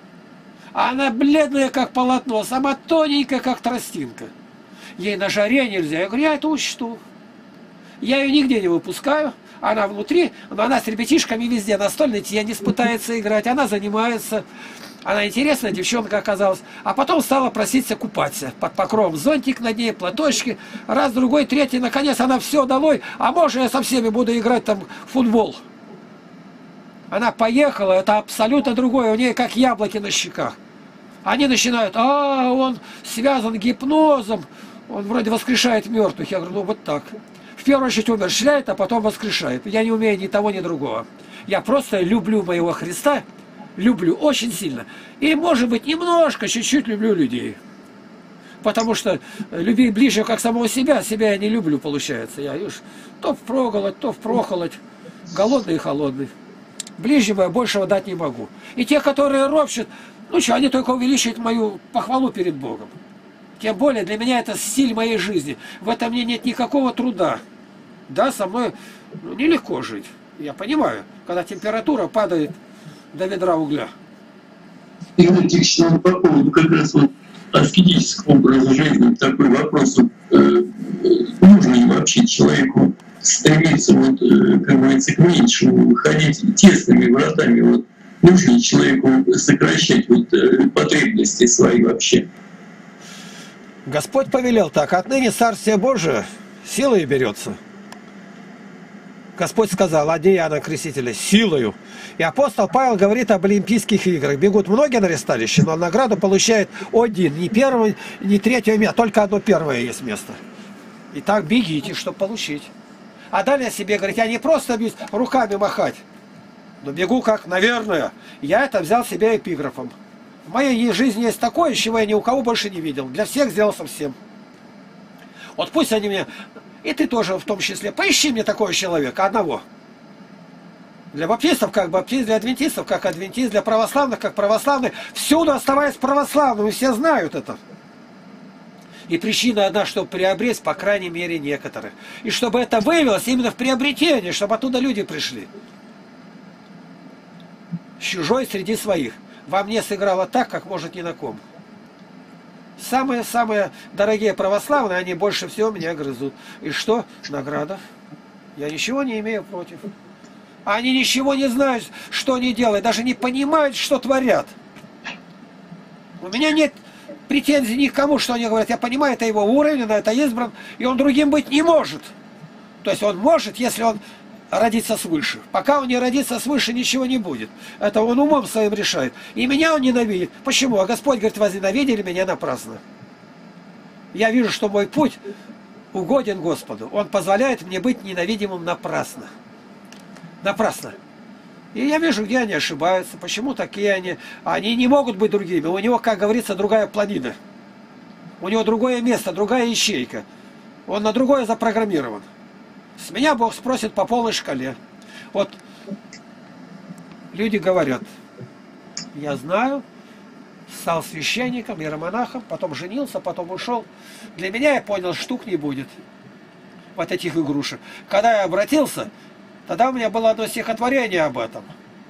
А она бледная, как полотно, сама тоненькая, как тростинка. Ей на жаре нельзя. Я говорю, я это учту. Я ее нигде не выпускаю. Она внутри, но она с ребятишками везде. Настольный теннис пытается играть. Она занимается. Она интересная девчонка оказалась. А потом стала проситься купаться. Под покровом зонтик над ней, платочки. Раз, другой, третий. Наконец она все долой. А может, я со всеми буду играть там в футбол. Она поехала, это абсолютно другое. У нее как яблоки на щеках. Они начинают, а он связан гипнозом. Он вроде воскрешает мертвых. Я говорю, ну вот так. В первую очередь умерщвляет, а потом воскрешает. Я не умею ни того, ни другого. Я просто люблю моего Христа. Люблю очень сильно. И, может быть, немножко, чуть-чуть люблю людей. Потому что люби ближе, как самого себя. Себя я не люблю, получается. Я уж то впроголодь, то впрохолодь. Голодный и холодный. Ближнего я большего дать не могу. И те, которые ропщут, ну что, они только увеличивают мою похвалу перед Богом. Тем более для меня это стиль моей жизни. В этом мне нет никакого труда. Да, со мной ну, нелегко жить. Я понимаю, когда температура падает до ведра угля. Игорь Ильич, по поводу как раз вот аскетического образа жизни такой вопрос. Вот, э, нужно ли вообще человеку стремиться, вот, э, как говорится, к меньшему, ходить тесными вратами? Вот, нужно ли человеку сокращать вот, э, потребности свои вообще? Господь повелел так, отныне Царствие Божие силой берется. Господь сказал, одни Иоанна Крестителя силою. И апостол Павел говорит об Олимпийских играх. Бегут многие на ресталище, но награду получает один. Не первое, не третье место, только одно первое есть место. Итак, бегите, чтобы получить. А далее себе говорит, я не просто бить, руками махать, но бегу как, наверное. Я это взял себе эпиграфом. В моей жизни есть такое, чего я ни у кого больше не видел. Для всех сделал совсем. Вот пусть они мне... И ты тоже в том числе. Поищи мне такого человека, одного. Для баптистов как баптист, для адвентистов как адвентист, для православных как православный. Всюду оставаясь православным, и все знают это. И причина одна, чтобы приобрести, по крайней мере, некоторых. И чтобы это вывелось именно в приобретение, чтобы оттуда люди пришли. Чужой среди своих. Во мне сыграло так, как может ни на ком. Самые-самые дорогие православные, они больше всего меня грызут. И что? Награда. Я ничего не имею против. Они ничего не знают, что они делают, даже не понимают, что творят. У меня нет претензий ни к кому, что они говорят. Я понимаю, это его уровень, он это избран, и он другим быть не может. То есть он может, если он родится свыше. Пока он не родится свыше, ничего не будет. Это он умом своим решает. И меня он ненавидит. Почему? А Господь говорит, возненавидели меня напрасно. Я вижу, что мой путь угоден Господу. Он позволяет мне быть ненавидимым напрасно. Напрасно. И я вижу, где они ошибаются, почему такие они. Они не могут быть другими. У него, как говорится, другая планета. У него другое место, другая ячейка. Он на другое запрограммирован. С меня Бог спросит по полной шкале. Вот люди говорят, я знаю, стал священником, иеромонахом, потом женился, потом ушел. Для меня, я понял, штук не будет. Вот этих игрушек. Когда я обратился, тогда у меня было одно стихотворение об этом.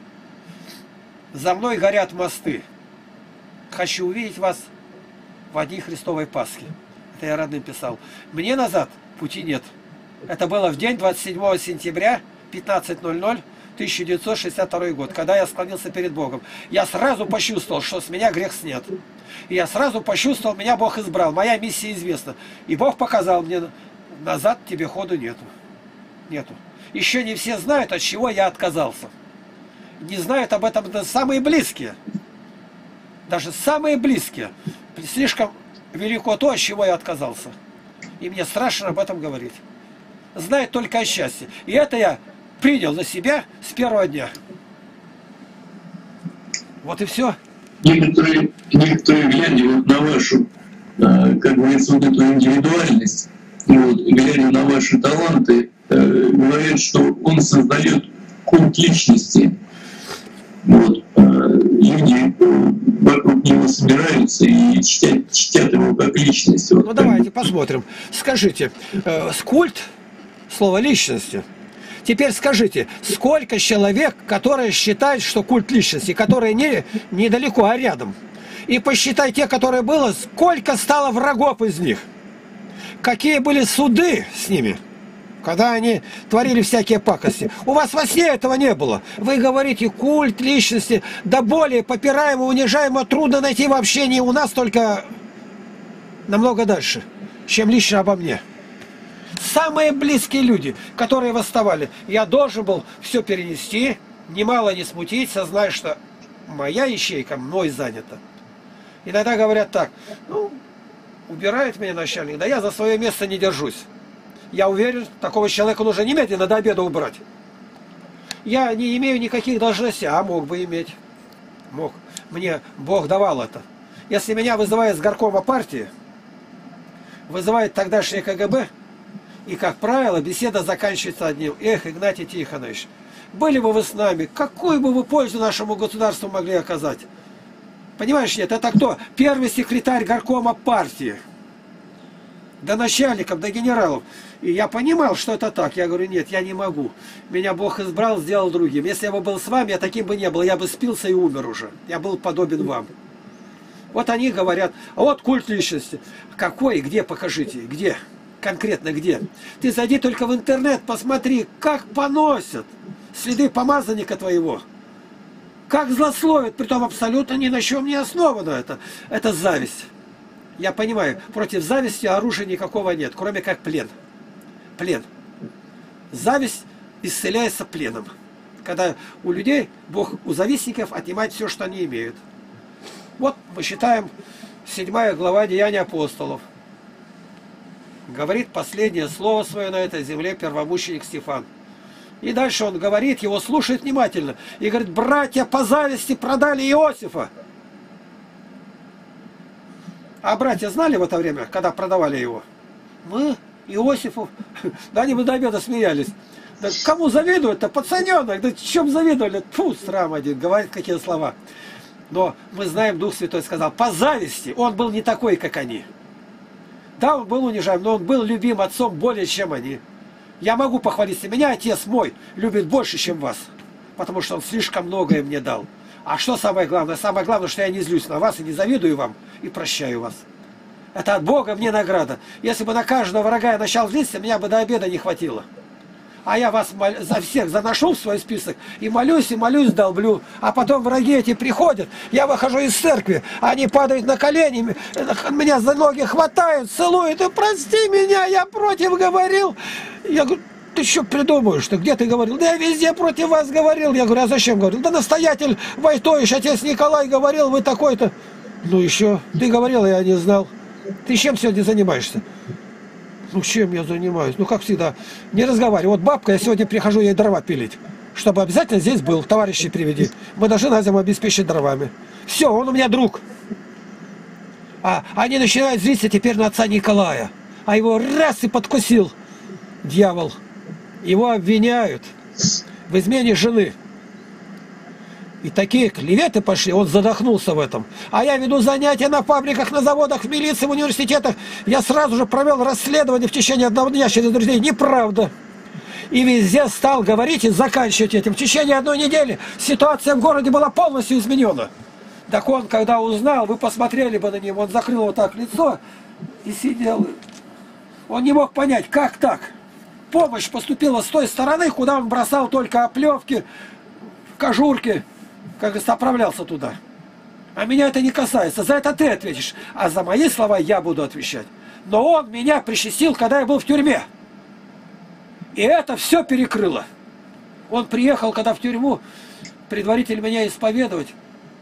За мной горят мосты. Хочу увидеть вас в дни Христовой Пасхи. Это я родным писал. Мне назад пути нет. Это было в день двадцать седьмого сентября, пятнадцать ноль ноль, тысяча девятьсот шестьдесят второй год, когда я склонился перед Богом. Я сразу почувствовал, что с меня грех снят. И я сразу почувствовал, меня Бог избрал, моя миссия известна. И Бог показал мне, назад тебе ходу нету. Нету. Еще не все знают, от чего я отказался. Не знают об этом даже самые близкие. Даже самые близкие. Слишком велико то, от чего я отказался. И мне страшно об этом говорить. Знает только о счастье. И это я принял на себя с первого дня. Вот и все. Некоторые, некоторые глядя вот на вашу, как говорится, вот эту индивидуальность, вот, глядя на ваши таланты, говорят, что он создает культ личности. Вот, люди вокруг него собираются и чтят, чтят его как личность. Вот, ну давайте посмотрим. Скажите, э, культ, слово личности. Теперь скажите, сколько человек, которые считают, что культ личности, которые не недалеко, а рядом. И посчитай те, которые было, сколько стало врагов из них. Какие были суды с ними, когда они творили всякие пакости. У вас во сне этого не было. Вы говорите, культ личности, да более попираемо, унижаемо, трудно найти в общении. У нас только намного дальше, чем лично обо мне. Самые близкие люди, которые восставали, я должен был все перенести, немало не смутить, сознать, что моя ячейка мной занята. Иногда говорят так, ну, убирает меня начальник, да я за свое место не держусь. Я уверен, такого человека нужно немедленно до обеда убрать. Я не имею никаких должностей, а мог бы иметь. Мог. Мне Бог давал это. Если меня вызывает с горкома партии, вызывает тогдашнее ка гэ бэ, и, как правило, беседа заканчивается одним: эх, Игнатий Тихонович, были бы вы с нами, какую бы вы пользу нашему государству могли оказать? Понимаешь, нет, это кто? Первый секретарь горкома партии. До начальников, до генералов. И я понимал, что это так. Я говорю, нет, я не могу. Меня Бог избрал, сделал другим. Если я бы был с вами, я таким бы не был. Я бы спился и умер уже. Я был подобен вам. Вот они говорят, а вот культ личности. Какой, где, покажите, где? Конкретно где? Ты зайди только в интернет, посмотри, как поносят следы помазанника твоего. Как злословят, притом абсолютно ни на чем не основано это. Это зависть. Я понимаю, против зависти оружия никакого нет, кроме как плен. Плен. Зависть исцеляется пленом. Когда у людей, Бог у завистников отнимает все, что они имеют. Вот мы считаем седьмая глава Деяний апостолов. Говорит последнее слово свое на этой земле первомученик Стефан. И дальше он говорит, его слушает внимательно. И говорит, братья по зависти продали Иосифа. А братья знали в это время, когда продавали его? Мы, Иосифу, да они бы до обеда смеялись. Да кому завидуют-то? Пацаненок, да чем завидовали? Фу, срам один, говорит какие слова. Но мы знаем, Дух Святой сказал, по зависти он был не такой, как они. Да, он был унижаем, но он был любим отцом более, чем они. Я могу похвалиться, меня отец мой любит больше, чем вас, потому что он слишком многое мне дал. А что самое главное? Самое главное, что я не злюсь на вас и не завидую вам, и прощаю вас. Это от Бога мне награда. Если бы на каждого врага я начал злиться, меня бы до обеда не хватило. А я вас мол... за всех заношу в свой список и молюсь, и молюсь, долблю. А потом враги эти приходят, я выхожу из церкви, они падают на колени, меня за ноги хватают, целуют, и прости меня, я против говорил. Я говорю, ты что придумаешь-то? Где ты говорил? Да я везде против вас говорил. Я говорю, а зачем говорил? Да настоятель Войтович, отец Николай говорил, вы такой-то. Ну еще, ты говорил, я не знал. Ты чем сегодня занимаешься? Ну чем я занимаюсь? Ну как всегда, не разговаривай. Вот бабка, я сегодня прихожу ей дрова пилить. Чтобы обязательно здесь был, товарищи приведи. Мы должны на зиму обеспечить дровами. Все, он у меня друг. А они начинают злиться теперь на отца Николая. А его раз и подкусил дьявол. Его обвиняют в измене жены. И такие клеветы пошли, он задохнулся в этом. А я веду занятия на фабриках, на заводах, в милиции, в университетах. Я сразу же провел расследование в течение одного дня через друзей. Неправда. И везде стал говорить и заканчивать этим. В течение одной недели ситуация в городе была полностью изменена. Так он, когда узнал, вы посмотрели бы на него, он закрыл вот так лицо и сидел. Он не мог понять, как так. Помощь поступила с той стороны, куда он бросал только оплевки, кожурки. Как говорится, отправлялся туда. А меня это не касается. За это ты ответишь. А за мои слова я буду отвечать. Но он меня причастил, когда я был в тюрьме. И это все перекрыло. Он приехал, когда в тюрьму, предварительно меня исповедовать.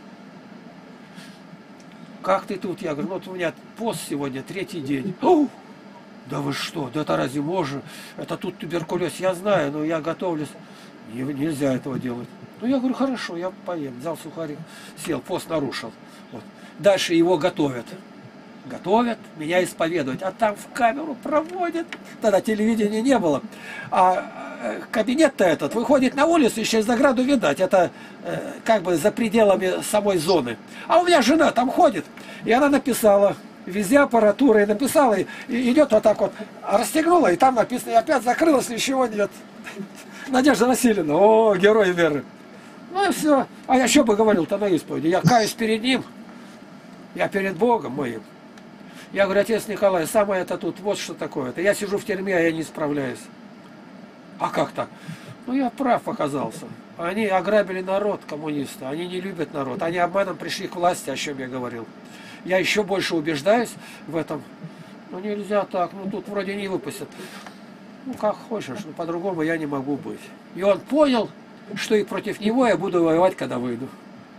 Как ты тут? Я говорю, вот у меня пост сегодня, третий день. О, да вы что? Да это разве можно? Это тут туберкулез. Я знаю, но я готовлюсь. Не- Нельзя этого делать. Ну, я говорю, хорошо, я поем. Взял сухарик, сел, пост нарушил. Вот. Дальше его готовят. Готовят, меня исповедуют. А там в камеру проводят. Тогда телевидения не было. А э, кабинет-то этот выходит на улицу, еще из ограду видать. Это э, как бы за пределами самой зоны. А у меня жена там ходит. И она написала, везде аппаратура, и написала, и, и идет вот так вот. Расстегнула, и там написано, и опять закрылась, ничего нет. Надежда Васильевна, о, герой веры. Ну и все. А я что бы говорил-то на исповеди? Я каюсь перед ним. Я перед Богом моим. Я говорю, отец Николай, самое это тут, вот что такое-то. Я сижу в тюрьме, а я не справляюсь. А как так? Ну, я прав оказался. Они ограбили народ, коммунисты. Они не любят народ. Они обманом пришли к власти, о чем я говорил. Я еще больше убеждаюсь в этом. Ну, нельзя так. Ну, тут вроде не выпустят. Ну, как хочешь. Но по-другому я не могу быть. И он понял, что и против него я буду воевать, когда выйду.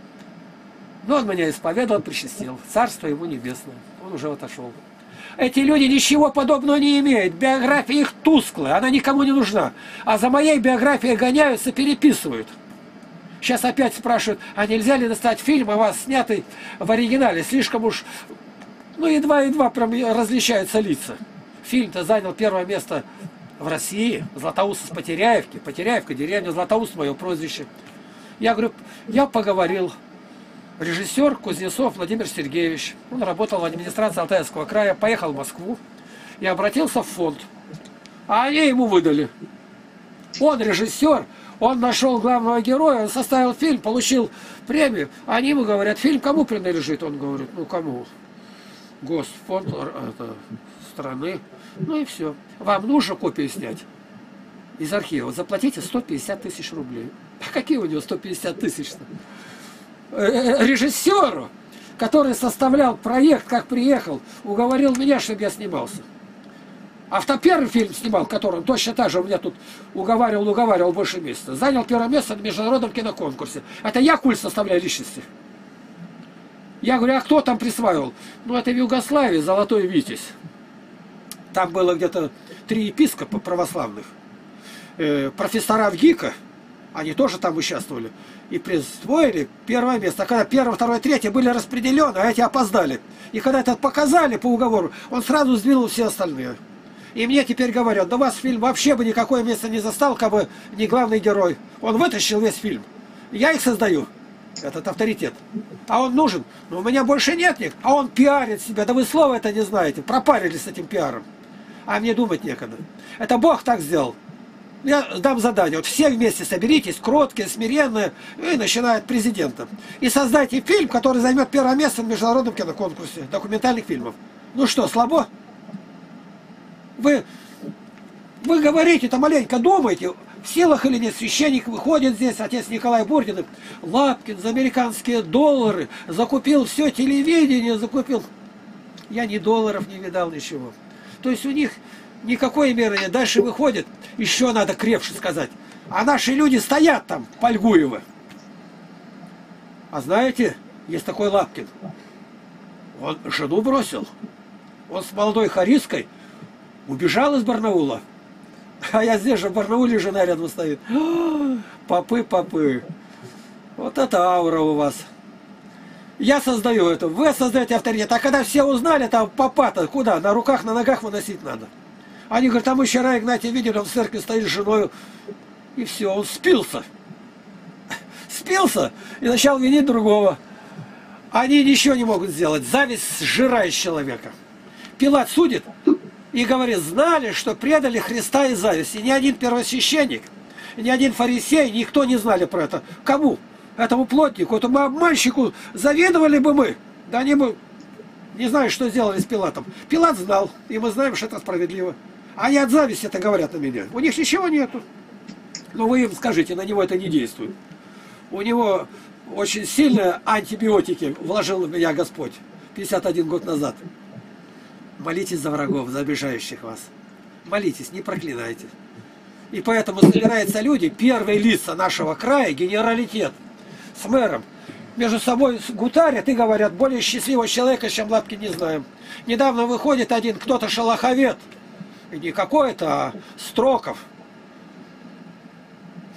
Но он меня исповедовал, причастил. Царство ему небесное. Он уже отошел. Эти люди ничего подобного не имеют. Биография их тусклая, она никому не нужна. А за моей биографией гоняются, переписывают. Сейчас опять спрашивают, а нельзя ли достать фильм о вас, снятый в оригинале? Слишком уж, ну, едва-едва прям различаются лица. Фильм-то занял первое место в России. Златоуст из Потеряевки. Потеряевка, деревня Златоуст, мое прозвище. Я говорю, я поговорил. Режиссер Кузнецов Владимир Сергеевич. Он работал в администрации Алтайского края, поехал в Москву и обратился в фонд. А они ему выдали. Он режиссер, он нашел главного героя, он составил фильм, получил премию. Они ему говорят, фильм кому принадлежит? Он говорит, ну кому? Госфонд это, страны. Ну и все. Вам нужно копию снять из архива. Заплатите сто пятьдесят тысяч рублей. А какие у него сто пятьдесят тысяч-то? Режиссеру, который составлял проект, как приехал, уговорил меня, чтобы я снимался. А в первый фильм снимал, которым точно так же у меня тут уговаривал, уговаривал больше месяца. Занял первое место на международном киноконкурсе. Это я культ составляю личности. Я говорю, а кто там присваивал? Ну, это в Югославии, Золотой Витязь. Там было где-то три епископа православных. Э, профессора в ГИКа, они тоже там участвовали. И присвоили первое место. А когда первое, второе, третье были распределены, а эти опоздали. И когда это показали по уговору, он сразу сдвинул все остальные. И мне теперь говорят, да вас фильм вообще бы никакое место не застал, как бы не главный герой. Он вытащил весь фильм. Я их создаю. Этот авторитет. А он нужен. Но у меня больше нет них. А он пиарит себя. Да вы слова это не знаете. Пропарились с этим пиаром. А мне думать некогда. Это Бог так сделал. Я дам задание. Вот все вместе соберитесь, кроткие, смиренные, и начинают президентом. И создайте фильм, который займет первое место в международном киноконкурсе документальных фильмов. Ну что, слабо? Вы, вы говорите-то маленько, думаете, в силах или нет. Священник выходит здесь, отец Николай Бурдин, Лапкин за американские доллары, закупил все телевидение, закупил. Я ни долларов не видал, ничего. То есть у них никакой меры нет. Дальше выходит, еще надо крепше сказать. А наши люди стоят там, Польгуева. А знаете, есть такой Лапкин. Он жену бросил. Он с молодой Хариской убежал из Барнаула. А я здесь же в Барнауле, жена рядом стоит. Попы, попы. Вот это аура у вас. Я создаю это, вы создаете авторитет. А когда все узнали, там попа-то куда? На руках, на ногах выносить надо. Они говорят, а мы вчера Игнатия видели, он в церкви стоит с женой. И все, он спился. Спился и начал винить другого. Они ничего не могут сделать. Зависть сжирает человека. Пилат судит и говорит, знали, что предали Христа из зависти. Ни один первосвященник, ни один фарисей, никто не знали про это. Кому? Этому плотнику, этому обманщику завидовали бы мы. Да они бы не знаю, что сделали с Пилатом. Пилат знал, и мы знаем, что это справедливо. А они от зависти это говорят на меня. У них ничего нету. Но вы им скажите, на него это не действует. У него очень сильно антибиотики вложил в меня Господь пятьдесят один год назад. Молитесь за врагов, за обижающих вас. Молитесь, не проклинайте. И поэтому собираются люди, первые лица нашего края, генералитет, с мэром, между собой гутарят и говорят, более счастливого человека, чем Лапкин, не знаем. Недавно выходит один, кто-то шалаховед, и не какой-то, а Строков.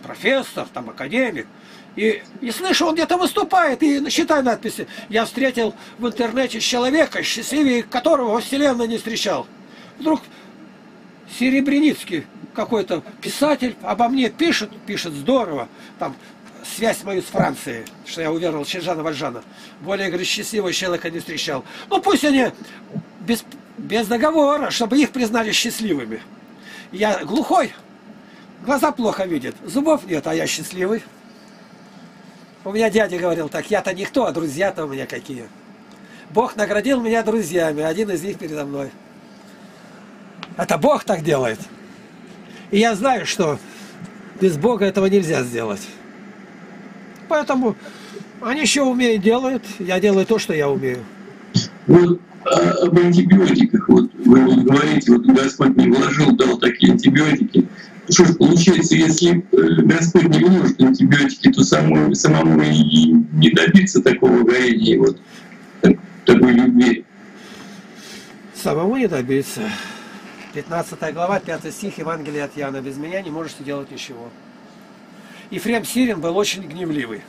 профессор, там академик. И, и слышу, он где-то выступает, и читай надписи. Я встретил в интернете человека, счастливее которого во вселенной не встречал. Вдруг Серебряницкий, какой-то писатель, обо мне пишет, пишет здорово. Там связь мою с Францией, что я уверовал Чинджана Вальжана. Более, говорит, счастливого человека не встречал. Ну пусть они без, без договора, чтобы их признали счастливыми. Я глухой, глаза плохо видят, зубов нет, а я счастливый. У меня дядя говорил так, я-то никто, а друзья-то у меня какие. Бог наградил меня друзьями, один из них передо мной. Это Бог так делает. И я знаю, что без Бога этого нельзя сделать. Поэтому они что умеют, делают, я делаю то, что я умею. Вот а, об антибиотиках, вот вы вот говорите, вот Господь не вложил, дал такие антибиотики. Что ж, получается, если Господь не вложит антибиотики, то самому, самому и не добиться такого горения, вот так, такой любви. Самому не добиться. пятнадцатая глава, пятый стих Евангелия от Иоанна. Без меня не можете делать ничего. Ефрем Сирин был очень гневливый,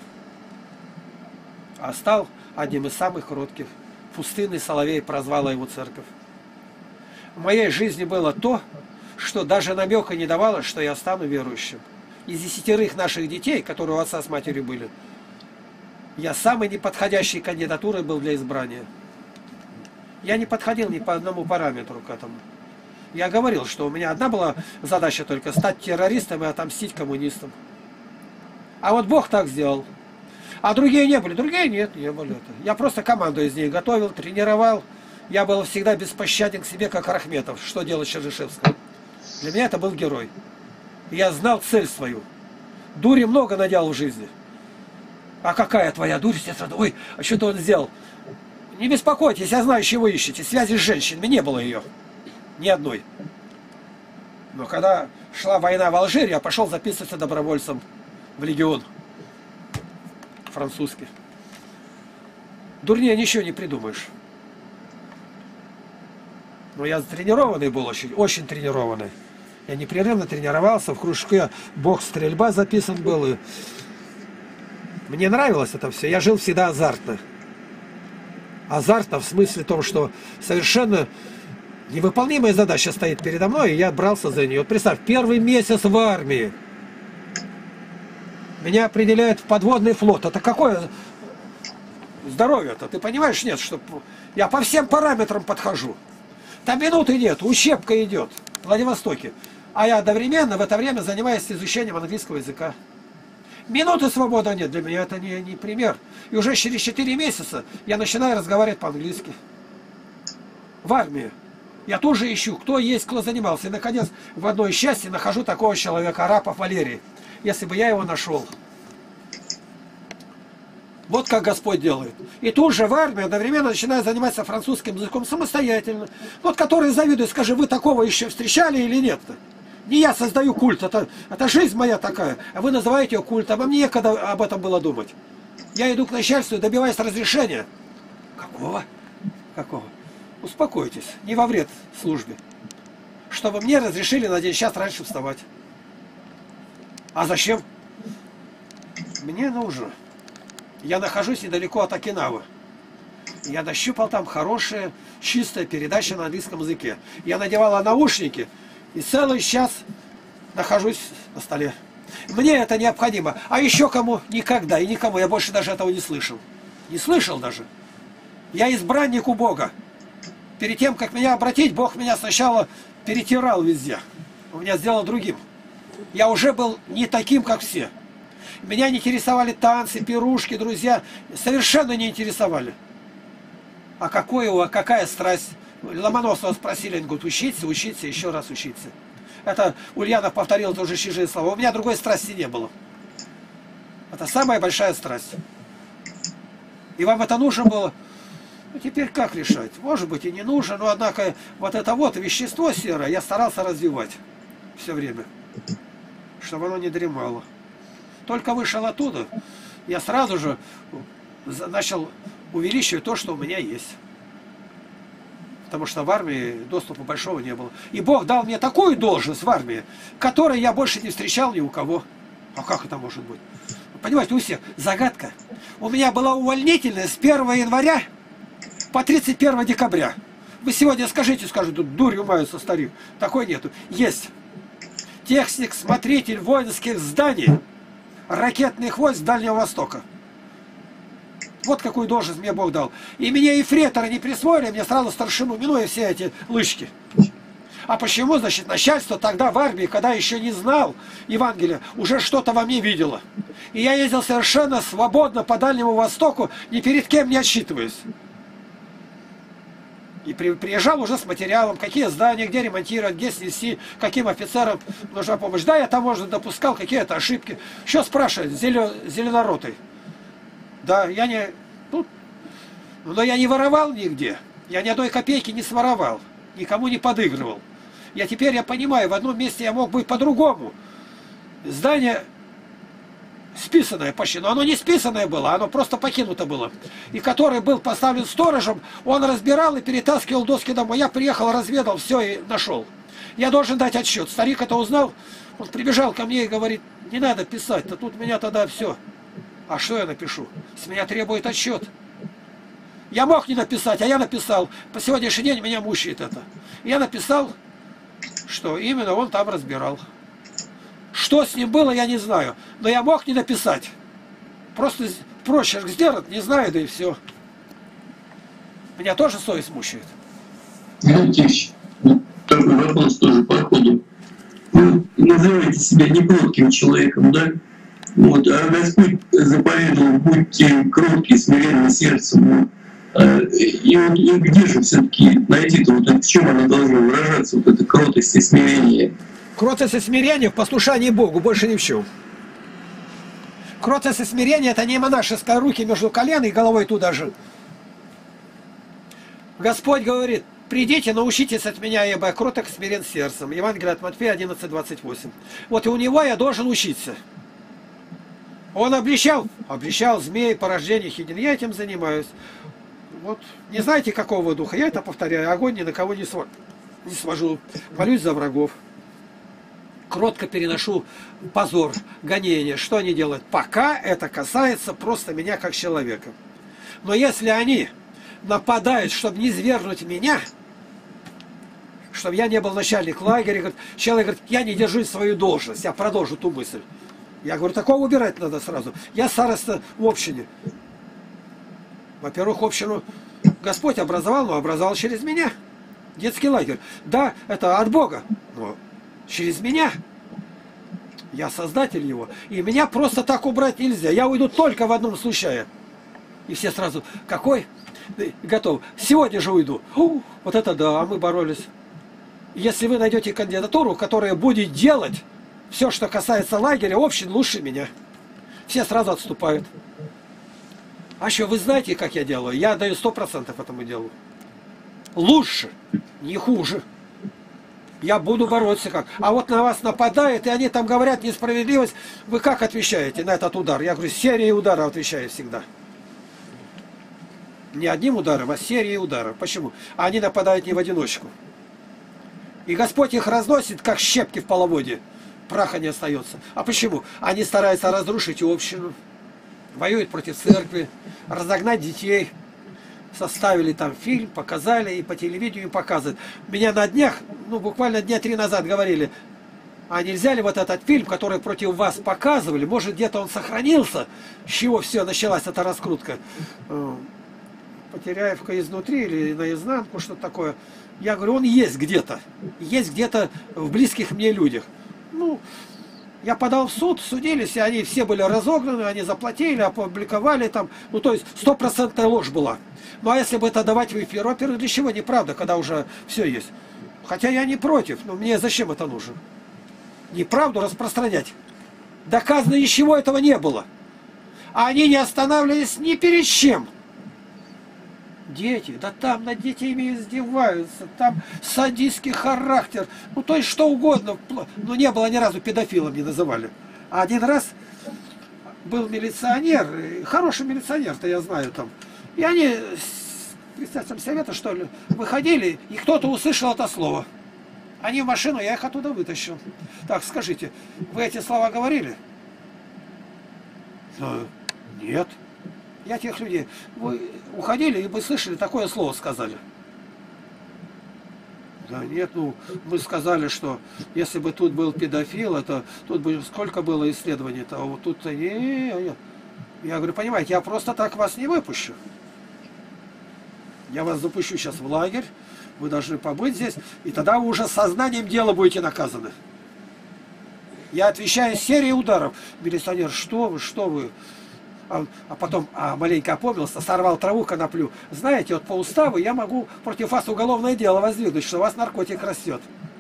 а стал одним из самых кротких. Пустынный соловей прозвала его церковь. В моей жизни было то, что даже намека не давало, что я стану верующим. Из десятерых наших детей, которые у отца с матерью были, я самой неподходящей кандидатурой был для избрания. Я не подходил ни по одному параметру к этому. Я говорил, что у меня одна была задача только стать террористом и отомстить коммунистам. А вот Бог так сделал. А другие не были. Другие нет, не были. Я просто команду из них готовил, тренировал. Я был всегда беспощаден к себе, как Рахметов. Что делать Чернышевского? Для меня это был герой. Я знал цель свою. Дури много наделал в жизни. А какая твоя дурь? Ой, а что-то он сделал. Не беспокойтесь, я знаю, чего вы ищете. Связи с женщинами, не было ее. Ни одной. Но когда шла война в Алжире, я пошел записываться добровольцем в легион. Французский. Дурнее ничего не придумаешь. Но я тренированный был очень, очень тренированный. Я непрерывно тренировался, в кружке бокс-стрельба записан был. И мне нравилось это все. Я жил всегда азартно. Азартно в смысле том, что совершенно невыполнимая задача стоит передо мной, и я брался за нее. Вот представь, первый месяц в армии. Меня определяют в подводный флот. Это какое здоровье-то? Ты понимаешь, нет, что я по всем параметрам подхожу. Там минуты нет, учебка идет в Владивостоке. А я одновременно в это время занимаюсь изучением английского языка. Минуты свободы нет, для меня это не, не пример. И уже через четыре месяца я начинаю разговаривать по-английски. В армии. Я тоже ищу, кто есть, кто занимался. И, наконец, в одной части нахожу такого человека, Арапов Валерий. Если бы я его нашел. Вот как Господь делает. И тут же в армии одновременно начинаю заниматься французским языком самостоятельно. Вот которые завидуют, скажи, вы такого еще встречали или нет-то? Не я создаю культ, это, это жизнь моя такая. А вы называете ее культом, а мне некогда об этом было думать. Я иду к начальству и добиваюсь разрешения. Какого? Какого? Успокойтесь, не во вред службе. Чтобы мне разрешили на один час раньше вставать. А зачем? Мне нужно. Я нахожусь недалеко от Окинавы. Я нащупал там хорошая, чистая передача на английском языке. Я надевала наушники и целый час нахожусь на столе. Мне это необходимо. А еще кому? Никогда и никому. Я больше даже этого не слышал. Не слышал даже. Я избранник у Бога. Перед тем, как меня обратить, Бог меня сначала перетирал везде. Он меня сделал другим. Я уже был не таким, как все. Меня не интересовали танцы, пирушки, друзья. Совершенно не интересовали. А какое у вас, какая страсть? Ломоносова спросили, он говорит, учиться, учиться, еще раз учиться. Это Ульянов повторил тоже чужие слова. У меня другой страсти не было. Это самая большая страсть. И вам это нужно было? Ну теперь как решать? Может быть и не нужно, но однако вот это вот вещество серое я старался развивать все время, чтобы оно не дремало. Только вышел оттуда, я сразу же начал увеличивать то, что у меня есть. Потому что в армии доступа большого не было. И Бог дал мне такую должность в армии, которой я больше не встречал ни у кого. А как это может быть? Понимаете, у всех загадка. У меня была увольнительная с первого января по тридцать первое декабря. Вы сегодня скажите, скажут, тут дурью маются старик. Такой нету. Есть. Техник, смотритель воинских зданий, ракетных войск Дальнего Востока. Вот какую должность мне Бог дал. И меня ефрейтора не присвоили, мне сразу старшину, минуя все эти лычки. А почему, значит, начальство тогда в армии, когда еще не знал Евангелия, уже что-то во мне видело. И я ездил совершенно свободно по Дальнему Востоку, ни перед кем не отчитываясь. И при, приезжал уже с материалом, какие здания, где ремонтировать, где снести, каким офицерам нужна помощь. Да, я там, может, допускал какие-то ошибки. Что спрашивать, зелен, зеленоротый? Да, я не... Ну, но я не воровал нигде. Я ни одной копейки не своровал. Никому не подыгрывал. Я теперь я понимаю, в одном месте я мог быть по-другому. Здание списанное почти, но оно не списанное было, оно просто покинуто было. И который был поставлен сторожем, он разбирал и перетаскивал доски домой. Я приехал, разведал, все и нашел. Я должен дать отчет. Старик это узнал, он прибежал ко мне и говорит, не надо писать-то, тут меня тогда все. А что я напишу? С меня требует отчет. Я мог не написать, а я написал. По сегодняшний день меня мучает это. Я написал, что именно он там разбирал. Что с ним было, я не знаю. Но я мог не написать. Просто проще сделать, не знаю, да и все. Меня тоже совесть мучает. Ильич, вот такой вопрос тоже по ходу. Вы называете себя некротким человеком, да? Вот, а Господь заповедовал, будьте кроткие, смиренны сердцем. И, вот, и где же все-таки найти-то, вот, в чем она должна выражаться, вот эта кротость и смирение? Кротость и смирение в послушании Богу, больше ни в чем. Кротость и смирение — это не монашеские руки между колен и головой туда же. Господь говорит, придите, научитесь от меня, ибо я кроток и смирен сердцем. Евангелие от Матфея одиннадцать двадцать восемь. Вот и у него я должен учиться. Он обличал, обличал змей, порождение хидин. Я этим занимаюсь. Вот, не знаете, какого духа? Я это повторяю. Огонь ни на кого не, св... не свожу. Молюсь за врагов. Кротко переношу позор, гонение. Что они делают? Пока это касается просто меня как человека. Но если они нападают, чтобы не свергнуть меня, чтобы я не был начальник лагеря, говорит, человек говорит, я не держу свою должность, я продолжу ту мысль. Я говорю, такого убирать надо сразу. Я староста в общине. Во-первых, общину Господь образовал, но образовал через меня. Детский лагерь. Да, это от Бога, но через меня. Я создатель его. И меня просто так убрать нельзя. Я уйду только в одном случае. И все сразу, какой? Готов. Сегодня же уйду. У, вот это да, а мы боролись. Если вы найдете кандидатуру, которая будет делать все, что касается лагеря, общин, лучше меня. Все сразу отступают. А что, вы знаете, как я делаю? Я даю сто процентов этому делу. Лучше, не хуже. Я буду бороться как. А вот на вас нападает, и они там говорят несправедливость. Вы как отвечаете на этот удар? Я говорю, серией ударов отвечаю всегда. Не одним ударом, а серией ударов. Почему? Они нападают не в одиночку. И Господь их разносит, как щепки в половодье. Праха не остается. А почему? Они стараются разрушить общину, воюют против церкви, разогнать детей. Составили там фильм, показали, и по телевидению показывают. Меня на днях, ну буквально дня три назад говорили, а нельзя ли вот этот фильм, который против вас показывали, может где-то он сохранился, с чего все началась эта раскрутка. Потеряевка изнутри или наизнанку, что-то такое. Я говорю, он есть где-то. Есть где-то в близких мне людях. Ну, я подал в суд, судились, и они все были разогнаны, они заплатили, опубликовали там. Ну, то есть, стопроцентная ложь была. Ну, а если бы это давать в эфир, во-первых, для чего? Неправда, когда уже все есть. Хотя я не против, но мне зачем это нужно? Неправду распространять. Доказано, ничего этого не было. А они не останавливались ни перед чем. Дети, да там над детьми издеваются, там садистский характер, ну то есть что угодно, но не было ни разу педофилом, не называли. А один раз был милиционер, хороший милиционер-то я знаю там, и они с председателем совета что ли выходили, и кто-то услышал это слово. Они в машину, я их оттуда вытащил. Так, скажите, вы эти слова говорили? Да, нет. Я тех людей... Вы уходили, и вы слышали, такое слово сказали. Да нет, ну, мы сказали, что если бы тут был педофил, это тут бы сколько было исследований-то, а вот тут-то не... Я говорю, понимаете, я просто так вас не выпущу. Я вас запущу сейчас в лагерь, вы должны побыть здесь, и тогда вы уже сознанием дела будете наказаны. Я отвечаю серией ударов. Милиционер, что вы, что вы? А, а потом, а маленько опомнился, сорвал траву, коноплю. Знаете, вот по уставу я могу против вас уголовное дело воздвигнуть, что у вас наркотик растет.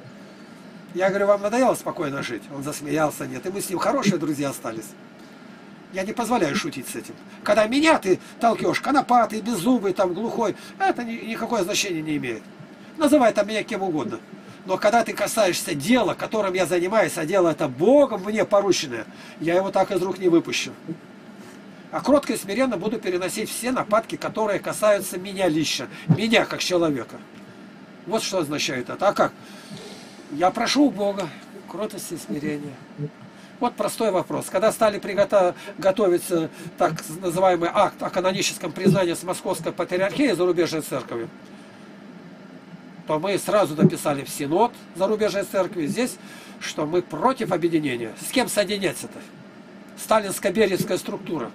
Я говорю, вам надоело спокойно жить? Он засмеялся, нет. И мы с ним хорошие друзья остались. Я не позволяю шутить с этим. Когда меня ты толкешь, конопатый, беззубый, там, глухой, это ни, никакое значения не имеет. Называй там меня кем угодно. Но когда ты касаешься дела, которым я занимаюсь, а дело это Богом мне порученное, я его так из рук не выпущу. А кротко и смиренно буду переносить все нападки, которые касаются меня лично, меня как человека. Вот что означает это. А как? Я прошу у Бога кротости и смирения. Вот простой вопрос. Когда стали приготов... готовиться так называемый акт о каноническом признании с Московской патриархией зарубежной церкви, то мы сразу написали в Синод зарубежной церкви здесь, что мы против объединения. С кем соединяться-то? Сталинско-берия структура.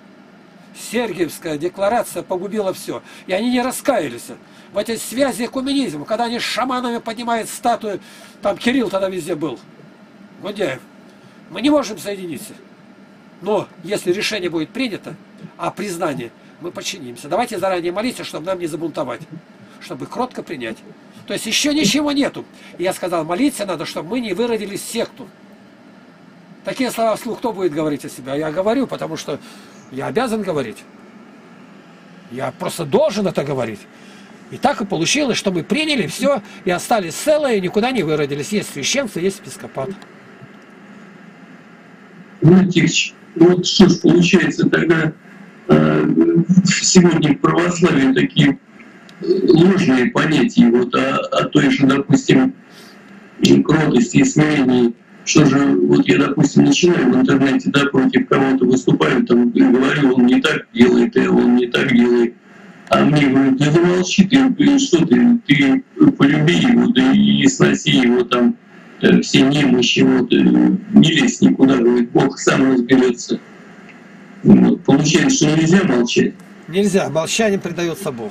Сергиевская декларация погубила все. И они не раскаялись в этой связи экуменизма, когда они с шаманами поднимают статуи, там Кирилл тогда везде был, Гундяев. Мы не можем соединиться. Но если решение будет принято о признании, мы подчинимся. Давайте заранее молиться, чтобы нам не забунтовать, чтобы кротко принять. То есть еще ничего нету. И я сказал, молиться надо, чтобы мы не выродились в секту. Такие слова вслух кто будет говорить о себе? Я говорю, потому что я обязан говорить. Я просто должен это говорить. И так и получилось, что мы приняли все и остались целые, и никуда не выродились. Есть священство, есть епископат. Тихич, вот что ж получается тогда э, сегодня в православии такие ложные понятия вот о, о той же, допустим, кротости и смирении. Что же, вот я, допустим, начинаю в интернете, да, против кого-то выступаю, там, говорю, он не так делает, и он не так делает. А мне говорят, да замолчи ты, что ты, ты полюби его, да и сноси его там, все немощи, вот, не лезь никуда, говорит, Бог сам разберется. Вот, получается, что нельзя молчать. Нельзя, молчанием предается Бог.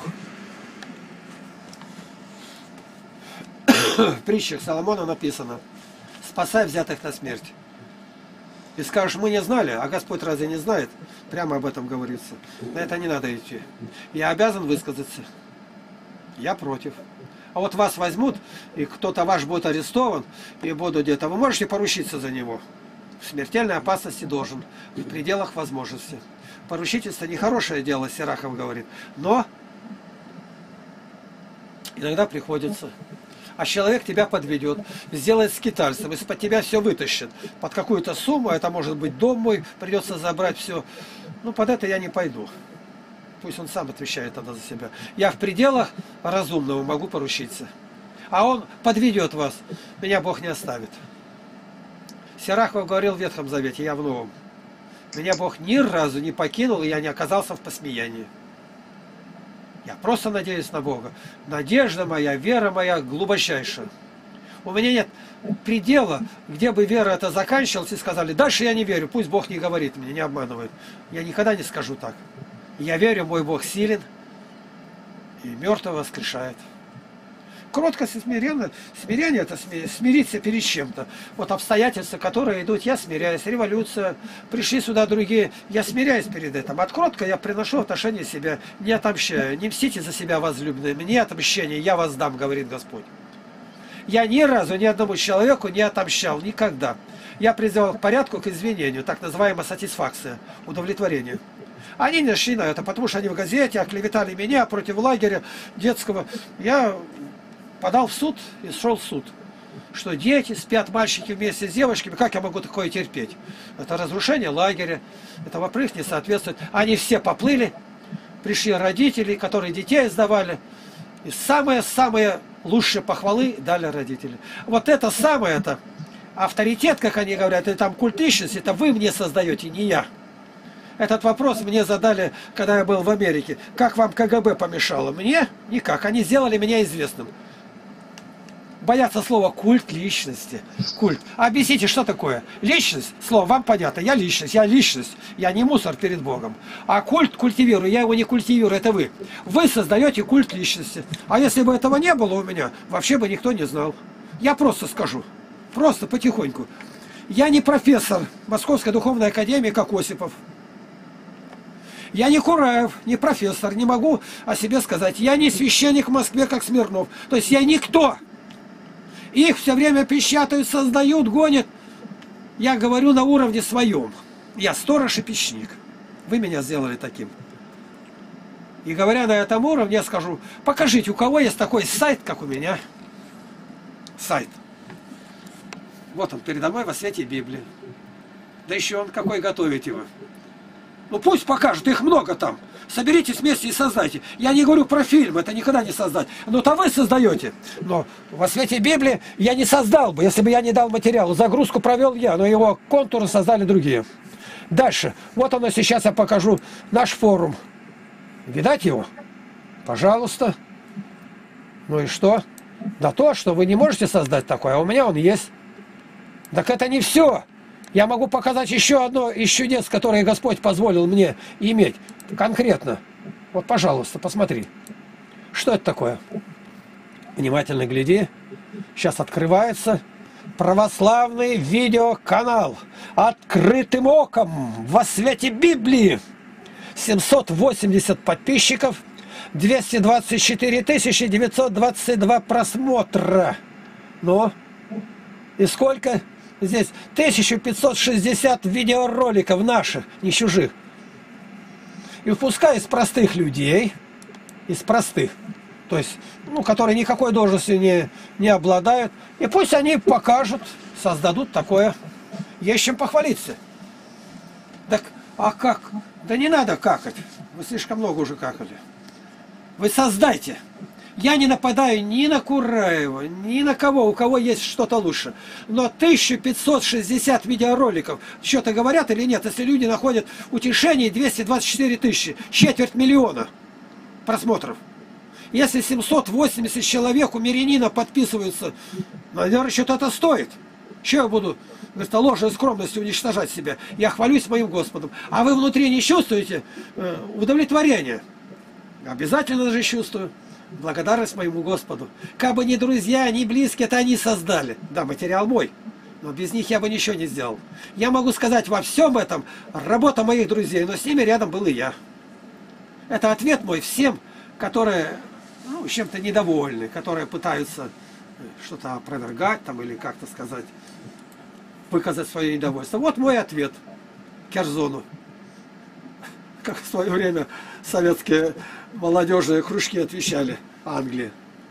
В притчах Соломона написано: спасай взятых на смерть. И скажешь, мы не знали, а Господь разве не знает? Прямо об этом говорится. На это не надо идти. Я обязан высказаться. Я против. А вот вас возьмут, и кто-то ваш будет арестован, и будут где-то. Вы можете поручиться за него. В смертельной опасности должен. В пределах возможности. Поручительство нехорошее дело, Сирахов говорит. Но иногда приходится. А человек тебя подведет, сделает скитальцем, из-под тебя все вытащит. Под какую-то сумму, это может быть дом мой, придется забрать все. Ну, под это я не пойду. Пусть он сам отвечает тогда за себя. Я в пределах разумного могу поручиться. А он подведет вас, меня Бог не оставит. Сирахов говорил в Ветхом Завете, я в Новом. Меня Бог ни разу не покинул, и я не оказался в посмеянии. Я просто надеюсь на Бога. Надежда моя, вера моя глубочайшая. У меня нет предела, где бы вера это заканчивалась и сказали, дальше я не верю, пусть Бог не говорит мне, не обманывает. Я никогда не скажу так. Я верю, мой Бог силен и мертвого воскрешает. Кроткость и смирение, смирение это смириться перед чем-то. Вот обстоятельства, которые идут, я смиряюсь. Революция, пришли сюда другие, я смиряюсь перед этим. От кротко я приношу отношение себя, не отомщаю. Не мстите за себя, возлюбленные, мне отмщение, я вас дам, говорит Господь. Я ни разу ни одному человеку не отомщал, никогда. Я призывал к порядку, к извинению, так называемая сатисфакция, удовлетворение. Они не шли на это, потому что они в газете оклеветали меня против лагеря детского. Я подал в суд и шел в суд. Что дети спят, мальчики вместе с девочками, как я могу такое терпеть? Это разрушение лагеря, это во-первых не соответствует. Они все поплыли, пришли родители, которые детей сдавали, и самые-самые лучшие похвалы дали родители. Вот это самое-то, авторитет, как они говорят, это там культичность, это вы мне создаете, не я. Этот вопрос мне задали, когда я был в Америке. Как вам КГБ помешало? Мне? Никак. Они сделали меня известным. Боятся слова культ личности. Культ. Объясните, что такое? Личность? Слово вам понятно. Я личность. Я личность. Я не мусор перед Богом. А культ культивирую. Я его не культивирую. Это вы. Вы создаете культ личности. А если бы этого не было у меня, вообще бы никто не знал. Я просто скажу. Просто потихоньку. Я не профессор Московской духовной академии, как Осипов. Я не Кураев, не профессор. Не могу о себе сказать. Я не священник в Москве, как Смирнов. То есть я никто. Их все время печатают, создают, гонят. Я говорю на уровне своем. Я сторож и печник. Вы меня сделали таким. И говоря на этом уровне, я скажу, покажите, у кого есть такой сайт, как у меня. Сайт. Вот он передо мной во свете Библии. Да еще он какой готовить его. Ну пусть покажут, их много там. Соберитесь вместе и создайте. Я не говорю про фильм, это никогда не создать. Но то вы создаете. Но во свете Библии я не создал бы, если бы я не дал материал. Загрузку провел я, но его контуры создали другие. Дальше. Вот оно сейчас я покажу. Наш форум. Видать его? Пожалуйста. Ну и что? Да то, что вы не можете создать такое, а у меня он есть. Так это не все. Я могу показать еще одно из чудес, которые Господь позволил мне иметь. Конкретно. Вот, пожалуйста, посмотри. Что это такое? Внимательно гляди. Сейчас открывается православный видеоканал. Открытым оком во свете Библии. семьсот восемьдесят подписчиков. двести двадцать четыре тысячи девятьсот двадцать два просмотра. Ну, и сколько? Здесь тысяча пятьсот шестьдесят видеороликов наших, не чужих. И пускай из простых людей, из простых, то есть, ну, которые никакой должностью не, не обладают, и пусть они покажут, создадут такое. Есть чем похвалиться. Так, а как? Да не надо какать. Вы слишком много уже какали. Вы создайте. Я не нападаю ни на Кураева, ни на кого, у кого есть что-то лучше. Но тысяча пятьсот шестьдесят видеороликов что-то говорят или нет, если люди находят утешение двести двадцать четыре тысячи, четверть миллиона просмотров. Если семьсот восемьдесят человек у мирянина подписываются, наверное, что-то это стоит. Что я буду, говорит, ложной скромностью уничтожать себя? Я хвалюсь моим Господом. А вы внутри не чувствуете э, удовлетворения? Обязательно же чувствую. Благодарность моему Господу. Как бы ни друзья, ни близкие, это они создали. Да, материал мой. Но без них я бы ничего не сделал. Я могу сказать, во всем этом работа моих друзей, но с ними рядом был и я. Это ответ мой всем, которые, ну, чем-то недовольны, которые пытаются что-то опровергать там или как-то сказать, выказать свое недовольство. Вот мой ответ Керзону. Как в свое время советские молодежные кружки отвечали Англии.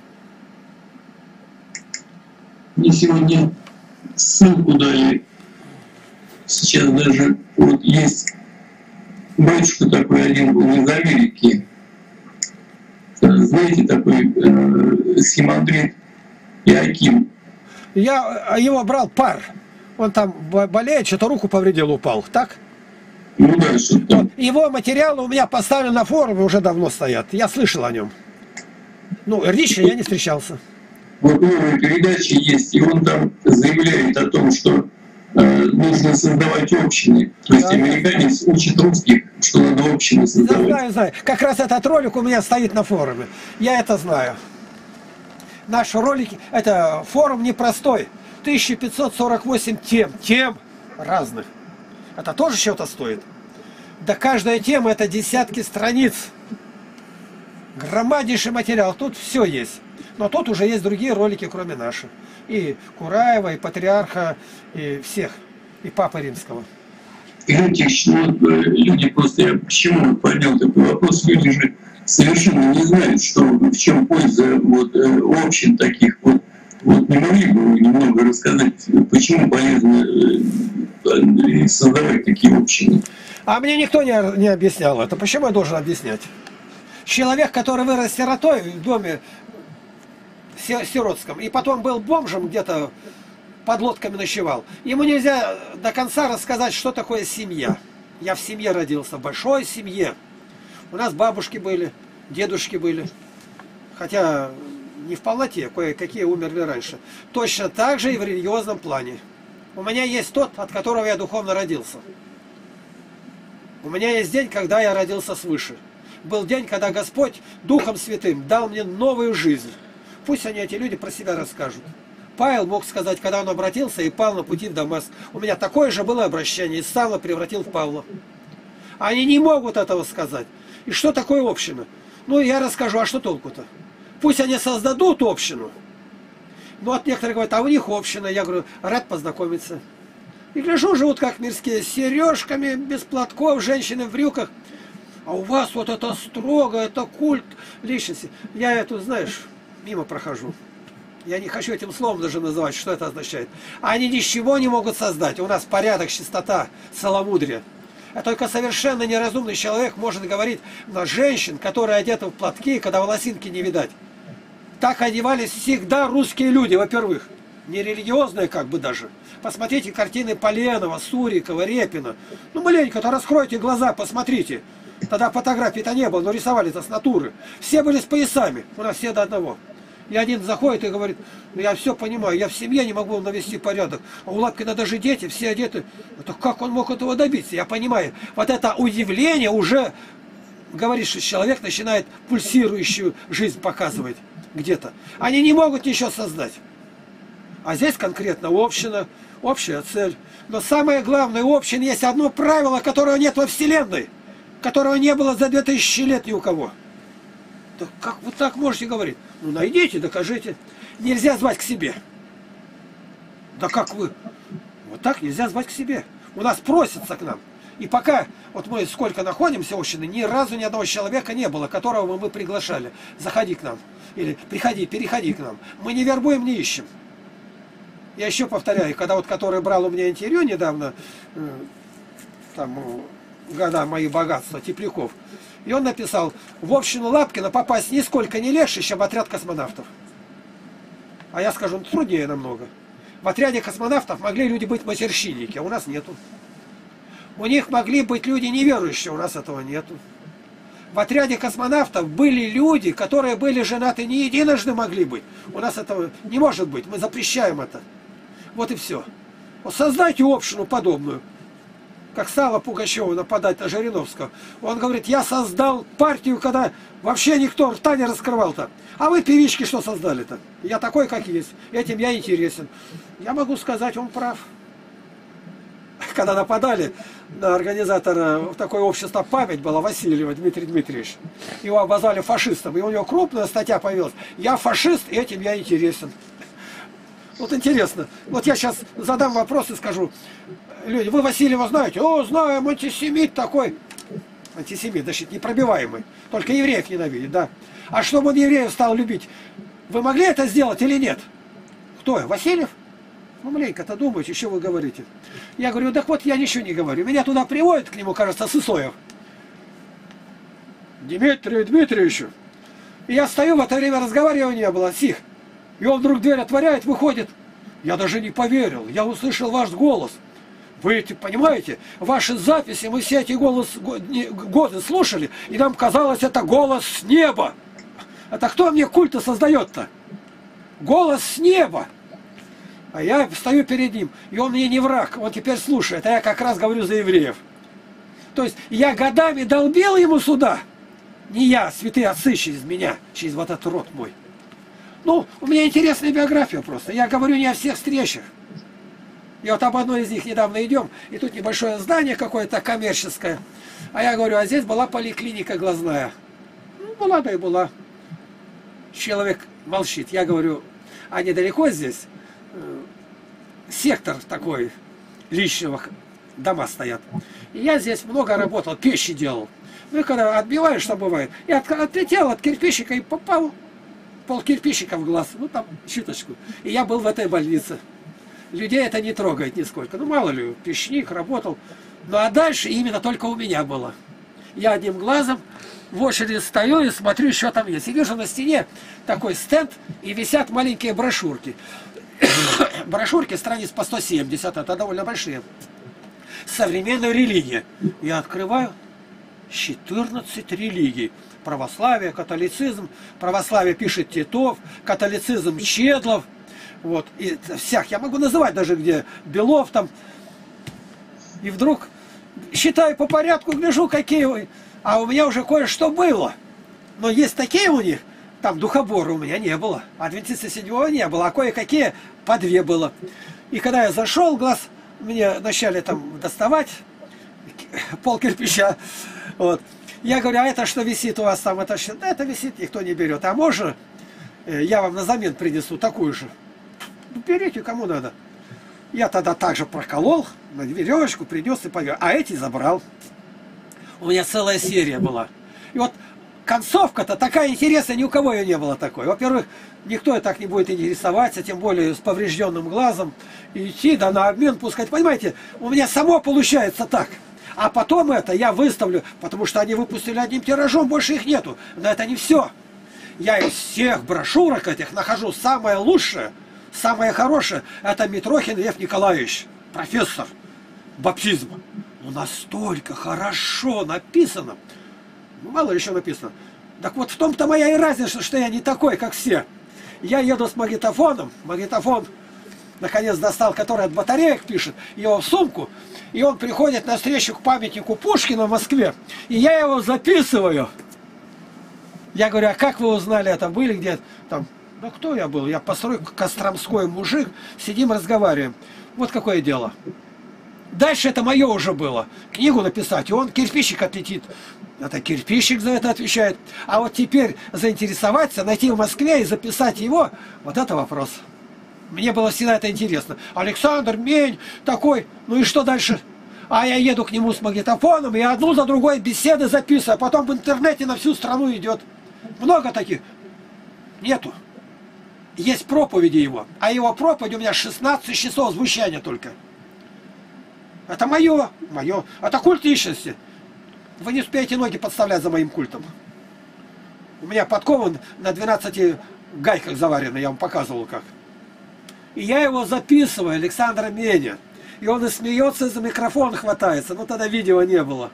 Мне сегодня ссылку дали. Сейчас даже вот есть батюшка такой один был из Америки. Знаете, такой э, схемандрит Иоаким. Я его брал пар. Он там болеет, что-то руку повредил, упал. Так? Ну да, что-то. Его материалы у меня поставлены на форуме, уже давно стоят. Я слышал о нем. Ну, лично я не встречался. Вот новая передача есть, и он там заявляет о том, что э, нужно создавать общины. То есть да, американец учит русских, что надо общины создавать. Да, знаю, знаю. Как раз этот ролик у меня стоит на форуме. Я это знаю. Наши ролики, это форум непростой. тысяча пятьсот сорок восемь тем. Тем разных. Это тоже что-то стоит. Да каждая тема это десятки страниц. Громаднейший материал. Тут все есть. Но тут уже есть другие ролики, кроме наших. И Кураева, и Патриарха, и всех. И Папы Римского. Игорь, ну, люди просто, я почему поднял такой вопрос, люди же совершенно не знают, что, в чем польза вот, общин таких вот. Вот не могли бы вы немного рассказать, почему полезно создавать такие общины? А мне никто не, не объяснял это. Почему я должен объяснять? Человек, который вырос сиротой в доме сиротском, и потом был бомжем, где-то под лодками ночевал, ему нельзя до конца рассказать, что такое семья. Я в семье родился, в большой семье. У нас бабушки были, дедушки были. Хотя не в полноте, кое-какие умерли раньше. Точно так же и в религиозном плане. У меня есть тот, от которого я духовно родился. У меня есть день, когда я родился свыше. Был день, когда Господь Духом Святым дал мне новую жизнь. Пусть они, эти люди, про себя расскажут. Павел мог сказать, когда он обратился и пал на пути в Дамаск. У меня такое же было обращение, и Савла превратил в Павла. Они не могут этого сказать. И что такое община? Ну, я расскажу, а что толку-то? Пусть они создадут общину. Ну, от некоторых говорят, а у них община. Я говорю, рад познакомиться. И гляжу, живут как мирские, с сережками, без платков, женщины в брюках. А у вас вот это строго, это культ личности. Я эту, знаешь, мимо прохожу. Я не хочу этим словом даже называть, что это означает. Они ничего не могут создать. У нас порядок, чистота, целомудрие. А только совершенно неразумный человек может говорить на женщин, которые одеты в платки, когда волосинки не видать. Так одевались всегда русские люди, во-первых. Не религиозные как бы даже. Посмотрите картины Поленова, Сурикова, Репина. Ну, маленько-то раскройте глаза, посмотрите. Тогда фотографий-то не было, но рисовали-то с натуры. Все были с поясами, у нас все до одного. И один заходит и говорит, ну я все понимаю, я в семье не могу навести порядок. А у Лапкина даже дети, все одеты. Это как он мог этого добиться? Я понимаю. Вот это удивление уже говорит, что человек начинает пульсирующую жизнь показывать где-то. Они не могут ничего создать. А здесь конкретно община, общая цель. Но самое главное, у общин есть одно правило, которого нет во Вселенной, которого не было за две тысячи лет ни у кого. Да как вы так можете говорить? Ну найдите, докажите. Нельзя звать к себе. Да как вы? Вот так нельзя звать к себе. У нас просятся к нам. И пока, вот мы сколько находимся в общине, ни разу ни одного человека не было, которого бы мы приглашали. Заходи к нам. Или приходи, переходи к нам. Мы не вербуем, не ищем. Я еще повторяю, когда вот который брал у меня интервью недавно, там, года мои богатства, Тепляков, и он написал, в общину Лапкина попасть нисколько не легче, чем в отряд космонавтов. А я скажу, ну, труднее намного. В отряде космонавтов могли люди быть матерщинники, а у нас нету. У них могли быть люди неверующие, у нас этого нету. В отряде космонавтов были люди, которые были женаты не единожды могли быть. У нас этого не может быть, мы запрещаем это. Вот и все. Вот создайте общину подобную. Как стало Пугачеву нападать на Жириновского. Он говорит, я создал партию, когда вообще никто рта не раскрывал-то. А вы, певички, что создали-то? Я такой, как есть. Этим я интересен. Я могу сказать, он прав. Когда нападали на организатора, такое общество «Память» было, Васильева Дмитрий Дмитриевич. Его обозвали фашистом. И у него крупная статья появилась. Я фашист, и этим я интересен. Вот интересно. Вот я сейчас задам вопрос и скажу. Люди, вы Васильева знаете? О, знаем, антисемит такой. Антисемит, значит, непробиваемый. Только евреев ненавидит, да. А чтобы он евреев стал любить, вы могли это сделать или нет? Кто я, Васильев? Ну, маленько-то думаете, что вы говорите. Я говорю, так вот я ничего не говорю. Меня туда приводят к нему, кажется, Сысоев. Дмитрию Дмитриевичу. И я стою, в это время разговаривания было, сих. И он вдруг дверь отворяет, выходит. Я даже не поверил, я услышал ваш голос. Вы понимаете, ваши записи, мы все эти голос, годы слушали, и нам казалось, это голос с неба. Это кто мне культа создает-то? Голос с неба. А я стою перед ним, и он мне не враг, он теперь слушает, а я как раз говорю за евреев. То есть я годами долбил ему сюда. Не я, святые отцы через меня, через вот этот рот мой. Ну, у меня интересная биография просто. Я говорю не о всех встречах. И вот об одной из них недавно идем, и тут небольшое здание какое-то коммерческое. А я говорю, а здесь была поликлиника глазная. Ну, была, да и была. Человек молчит. Я говорю, а недалеко здесь э, сектор такой личного дома стоят. И я здесь много работал, печи делал. Ну и когда отбиваешь, что бывает, я от, отлетел от кирпичика и попал пол кирпичика в глаз, ну там чуточку. И я был в этой больнице. Людей это не трогает нисколько. Ну мало ли, печник работал. Ну а дальше именно только у меня было. Я одним глазом в очереди стою и смотрю, что там есть. И вижу на стене такой стенд, и висят маленькие брошюрки. Брошюрки страниц по сто семьдесят, это довольно большие. современная религия. Я открываю четырнадцать религий. Православие, католицизм. Православие пишет Титов, католицизм Чедлов. Вот. И всех. Я могу называть даже где Белов там. И вдруг считаю по порядку, гляжу, какие... А у меня уже кое-что было. Но есть такие у них, там духоборы у меня не было. Адвентисты седьмого не было, а кое-какие по две было. И когда я зашел, глаз мне начали там доставать пол кирпича. Вот. Я говорю, а это что висит у вас там? Это, да, это висит, никто не берет. А можно я вам на замен принесу такую же? Ну, берите, кому надо. Я тогда также проколол, на веревочку принес и повел. А эти забрал. У меня целая серия была. И вот концовка-то такая интересная, ни у кого ее не было такой. Во-первых, никто и так не будет интересоваться, тем более с поврежденным глазом. И идти, да на обмен пускать. Понимаете, у меня само получается так. А потом это я выставлю, потому что они выпустили одним тиражом, больше их нету. Но это не все. Я из всех брошюрок этих нахожу самое лучшее, самое хорошее. Это Митрохин Лев Николаевич, профессор баптизма. Ну, настолько хорошо написано. Ну, мало еще написано. Так вот в том-то моя и разница, что я не такой, как все. Я еду с магнитофоном. Магнитофон, наконец, достал, который от батареек пишет, его в сумку. И он приходит на встречу к памятнику Пушкина в Москве. И я его записываю. Я говорю, а как вы узнали это? Были где-то там? Ну, кто я был? Я построй костромской мужик. Сидим, разговариваем. Вот какое дело. Дальше это мое уже было. Книгу написать. И он кирпичик отлетит. Это кирпичик за это отвечает. А вот теперь заинтересоваться, найти в Москве и записать его, вот это вопрос. Мне было всегда это интересно. Александр Мень такой, ну и что дальше? А я еду к нему с магнитофоном и одну за другой беседы записываю, а потом в интернете на всю страну идет. Много таких? Нету. Есть проповеди его, а его проповедь у меня шестнадцать часов звучания только. Это мое, мое. Это культ личности. Вы не успеете ноги подставлять за моим культом. У меня подкован на двенадцати гайках заварено, я вам показывал как. И я его записываю, Александра Меня. И он и смеется, и за микрофон хватается. Но тогда видео не было.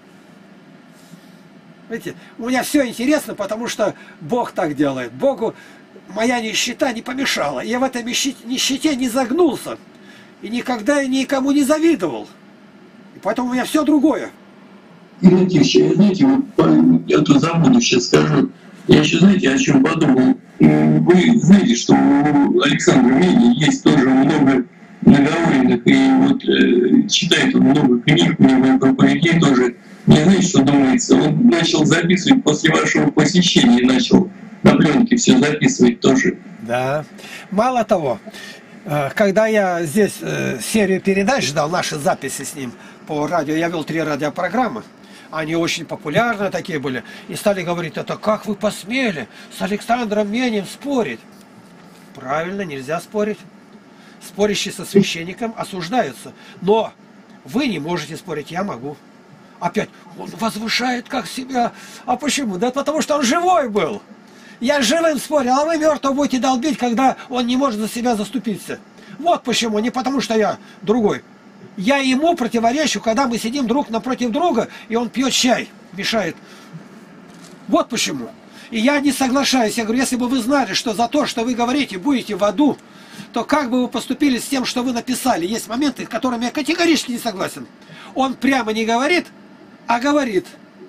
Видите, у меня все интересно, потому что Бог так делает. Богу моя нищета не помешала. Я в этой нищете не загнулся. И никогда я никому не завидовал. И поэтому у меня все другое. Игнатьевич, знаете, вот я тут забуду, сейчас скажу. Я еще, знаете, о чем подумал? Вы знаете, что у Александра Меня есть тоже много наговоренных, и вот э, читает он много книг, много проповедей тоже. Не знаете, что думается? Он начал записывать после вашего посещения, начал на пленке все записывать тоже. Да. Мало того, когда я здесь серию передач ждал, наши записи с ним по радио, я вел три радиопрограммы, они очень популярные такие были, и стали говорить, это как вы посмели с Александром Менем спорить? Правильно, нельзя спорить. Спорящие со священником осуждаются. Но вы не можете спорить, я могу. Опять, он возвышает как себя. А почему? Да потому что он живой был. Я живым спорил, а вы мертвого будете долбить, когда он не может за себя заступиться. Вот почему, не потому что я другой. Я ему противоречу, когда мы сидим друг напротив друга, и он пьет чай, мешает. Вот почему. И я не соглашаюсь. Я говорю, если бы вы знали, что за то, что вы говорите, будете в аду, то как бы вы поступили с тем, что вы написали? Есть моменты, с которыми я категорически не согласен. Он прямо не говорит, а говорит.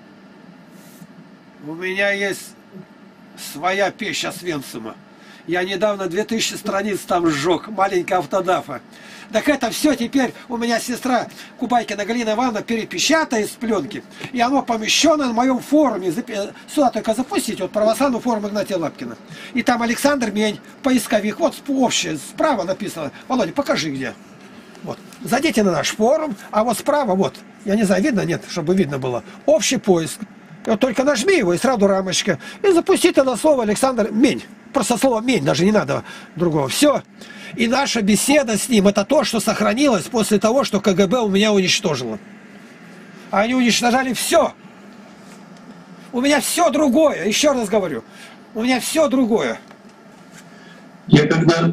У меня есть своя печь Освенцима. Я недавно две тысячи страниц там сжег, маленькая автодафа. Так это все теперь у меня сестра Кубайкина Галина Ивановна перепечатает с пленки, и оно помещено на моем форуме. Сюда только запустить, вот православный форум Игнатия Лапкина. И там Александр Мень, поисковик, вот общее, справа написано. Володя, покажи где. Вот. Зайдите на наш форум, а вот справа, вот, я не знаю, видно, нет, чтобы видно было, общий поиск. И вот только нажми его, и сразу рамочка. И запусти туда слово Александр Мень. Просто слово Мень, даже не надо другого. Все. И наша беседа с ним, это то, что сохранилось после того, что КГБ у меня уничтожило. А они уничтожали все. У меня все другое. Еще раз говорю. У меня все другое. Я когда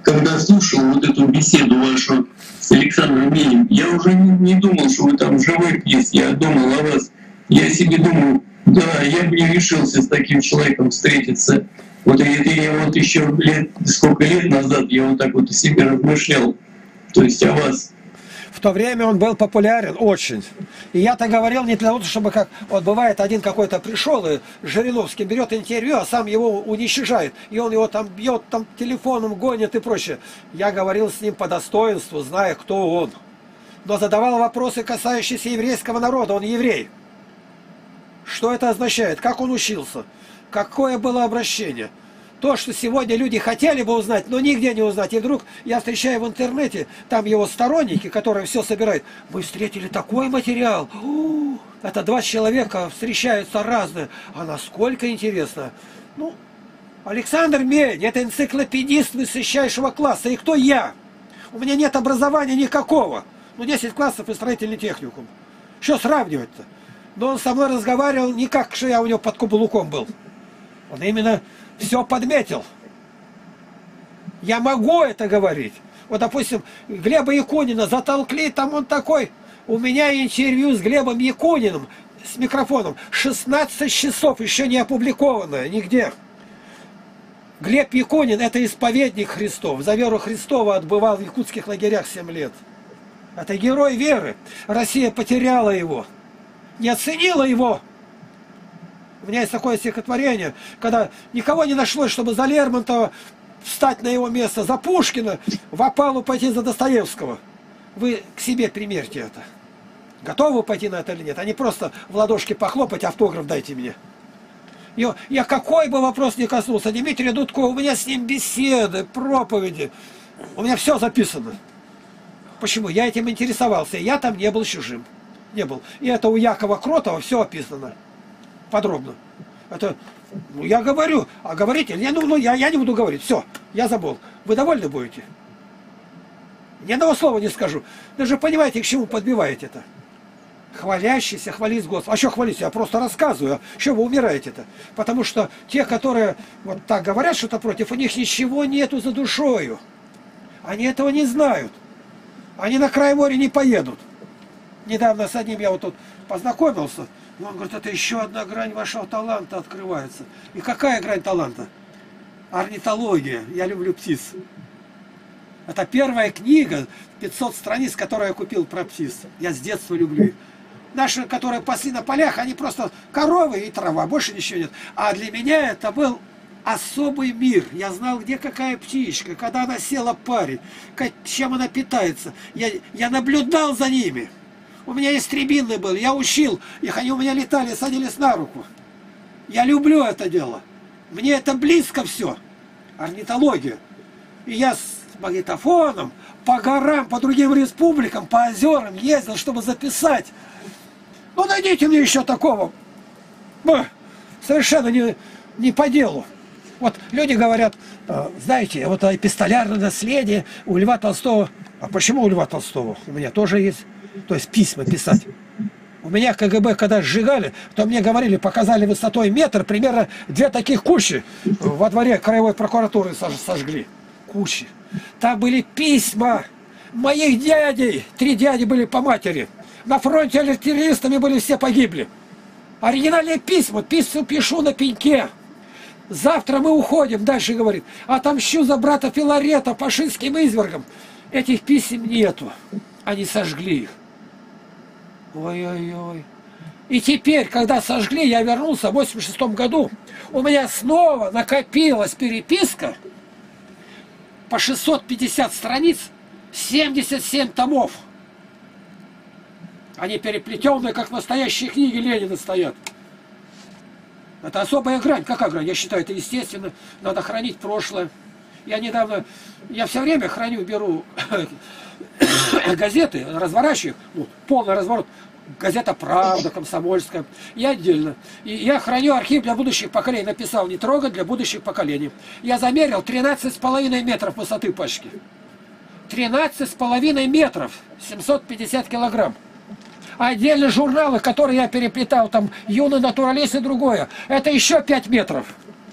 когда слушал вот эту беседу вашу с Александром Минем, я уже не, не думал, что вы там живой есть, я думал о вас. Я себе думал, да, я бы не решился с таким человеком встретиться. Вот это я вот еще лет, сколько лет назад я вот так вот о себе размышлял, то есть о вас. В то время он был популярен очень. И я-то говорил не для того, чтобы как... Вот бывает, один какой-то пришел, и Жириновский берет интервью, а сам его уничтожает. И он его там бьет, там телефоном гонит и прочее. Я говорил с ним по достоинству, зная, кто он. Но задавал вопросы, касающиеся еврейского народа. Он еврей. Что это означает? Как он учился? Какое было обращение? То, что сегодня люди хотели бы узнать, но нигде не узнать. И вдруг я встречаю в интернете, там его сторонники, которые все собирают. Мы встретили такой материал. У-у-у, это два человека встречаются разные. А насколько интересно. Ну, Александр Мень, это энциклопедист высочайшего класса. И кто я? У меня нет образования никакого. Ну, десять классов и строительный техникум. Что сравнивать-то? Но он со мной разговаривал не как, что я у него под каблуком был. Он именно все подметил. Я могу это говорить. Вот, допустим, Глеба Якунина затолкли, там он такой. У меня интервью с Глебом Якуниным, с микрофоном, шестнадцать часов, еще не опубликованное нигде. Глеб Якунин – это исповедник Христов. За веру Христова отбывал в якутских лагерях семь лет. Это герой веры. Россия потеряла его. Не оценила его. У меня есть такое стихотворение, когда никого не нашлось, чтобы за Лермонтова встать на его место, за Пушкина, в опалу пойти за Достоевского. Вы к себе примерьте это. Готовы пойти на это или нет? А не просто в ладошки похлопать, автограф дайте мне. Я, я какой бы вопрос ни коснулся, Дмитрий Дудко, у меня с ним беседы, проповеди. У меня все записано. Почему? Я этим интересовался. Я там не был чужим. Не был. И это у Якова Кротова все описано. Подробно. Это, ну, я говорю, а говорите, я, ну, ну, я, я не буду говорить, все, я забыл. Вы довольны будете? Ни одного слова не скажу. Даже понимаете, к чему подбиваете это? Хвалящийся, хвалить Господа. А что хвалить? Я просто рассказываю. А что вы умираете-то? Потому что те, которые вот так говорят что-то против, у них ничего нету за душою. Они этого не знают. Они на край моря не поедут. Недавно с одним я вот тут познакомился. И он говорит, это еще одна грань вашего таланта открывается. И какая грань таланта? Орнитология. Я люблю птиц. Это первая книга, пятьсот страниц, которую я купил про птиц. Я с детства люблю их. Наши, которые пасли на полях, они просто коровы и трава, больше ничего нет. А для меня это был особый мир. Я знал, где какая птичка, когда она села парить, как, чем она питается. Я, я наблюдал за ними. У меня истребины были, я учил их, они у меня летали, садились на руку. Я люблю это дело. Мне это близко все. Орнитология. И я с магнитофоном по горам, по другим республикам, по озерам ездил, чтобы записать. Ну, найдите мне еще такого. Ну, совершенно не, не по делу. Вот люди говорят, знаете, вот эпистолярное наследие у Льва Толстого. А почему у Льва Толстого? У меня тоже есть. То есть письма писать. У меня КГБ, когда сжигали, то мне говорили, показали высотой метр, примерно две таких кучи во дворе краевой прокуратуры сожгли. Кучи. Там были письма моих дядей. Три дяди были по матери. На фронте артиллеристами были, все погибли. Оригинальные письма. Письма пишу на пеньке. Завтра мы уходим, дальше говорит. Отомщу за брата Филарета фашистским извергам. Этих писем нету. Они сожгли их. Ой-ой-ой. И теперь, когда сожгли, я вернулся в восемьдесят шестом году. У меня снова накопилась переписка по шестьсот пятьдесят страниц, семьдесят семь томов. Они переплетенные, как настоящие книги Ленина стоят. Это особая грань. Какая грань? Я считаю, это естественно. Надо хранить прошлое. Я недавно, я все время храню, беру газеты, разворачиваю, ну, полный разворот. Газета «Правда», «Комсомольская». Я отдельно. И я храню архив для будущих поколений. Написал «Не трогать для будущих поколений». Я замерил тринадцать с половиной метров высоты пачки. тринадцать с половиной метров. семьсот пятьдесят килограмм. А отдельно журналы, которые я переплетал, там «Юный натуралист» и другое. Это еще пять метров.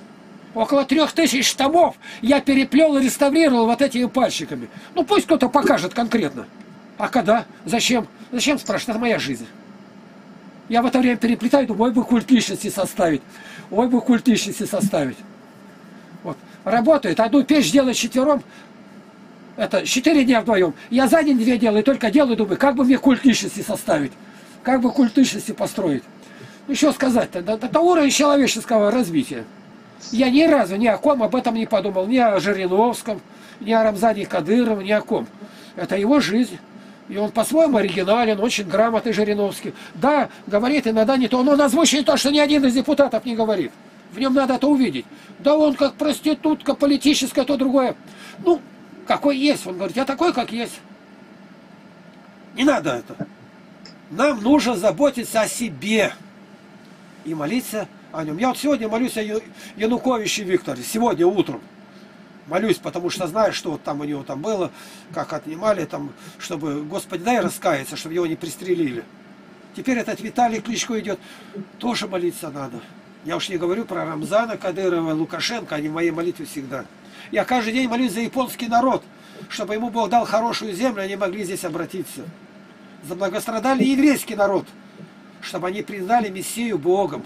Около трех тысяч томов я переплел и реставрировал вот этими пальчиками. Ну пусть кто-то покажет конкретно. А когда? Зачем? Зачем, спрашивать? Это моя жизнь. Я в это время переплетаю, думаю, ой бы культ личности составить. Ой бы культ личности составить. Вот. Работает. Одну печь делать четвером. Это четыре дня вдвоем. Я за день две делаю, только делаю, думаю, как бы мне культ личности составить. Как бы культ личности построить. Ну что сказать-то? Это уровень человеческого развития. Я ни разу ни о ком об этом не подумал. Ни о Жириновском, ни о Рамзане Кадырове, ни о ком. Это его жизнь. И он по-своему оригинален, очень грамотный Жириновский. Да, говорит иногда не то, но он озвучивает то, что ни один из депутатов не говорит. В нем надо это увидеть. Да он как проститутка политическая, то другое. Ну, какой есть. Он говорит, я такой, как есть. Не надо это. Нам нужно заботиться о себе. И молиться о нем. Я вот сегодня молюсь о Януковиче Викторе. Сегодня утром. Молюсь, потому что знаю, что вот там у него там было, как отнимали, там, чтобы, Господи, дай раскаяться, чтобы его не пристрелили. Теперь этот Виталий Кличко идет, тоже молиться надо. Я уж не говорю про Рамзана Кадырова, Лукашенко, они в моей молитве всегда. Я каждый день молюсь за японский народ, чтобы ему Бог дал хорошую землю, они могли здесь обратиться. За многострадальный еврейский народ, чтобы они признали Мессию Богом.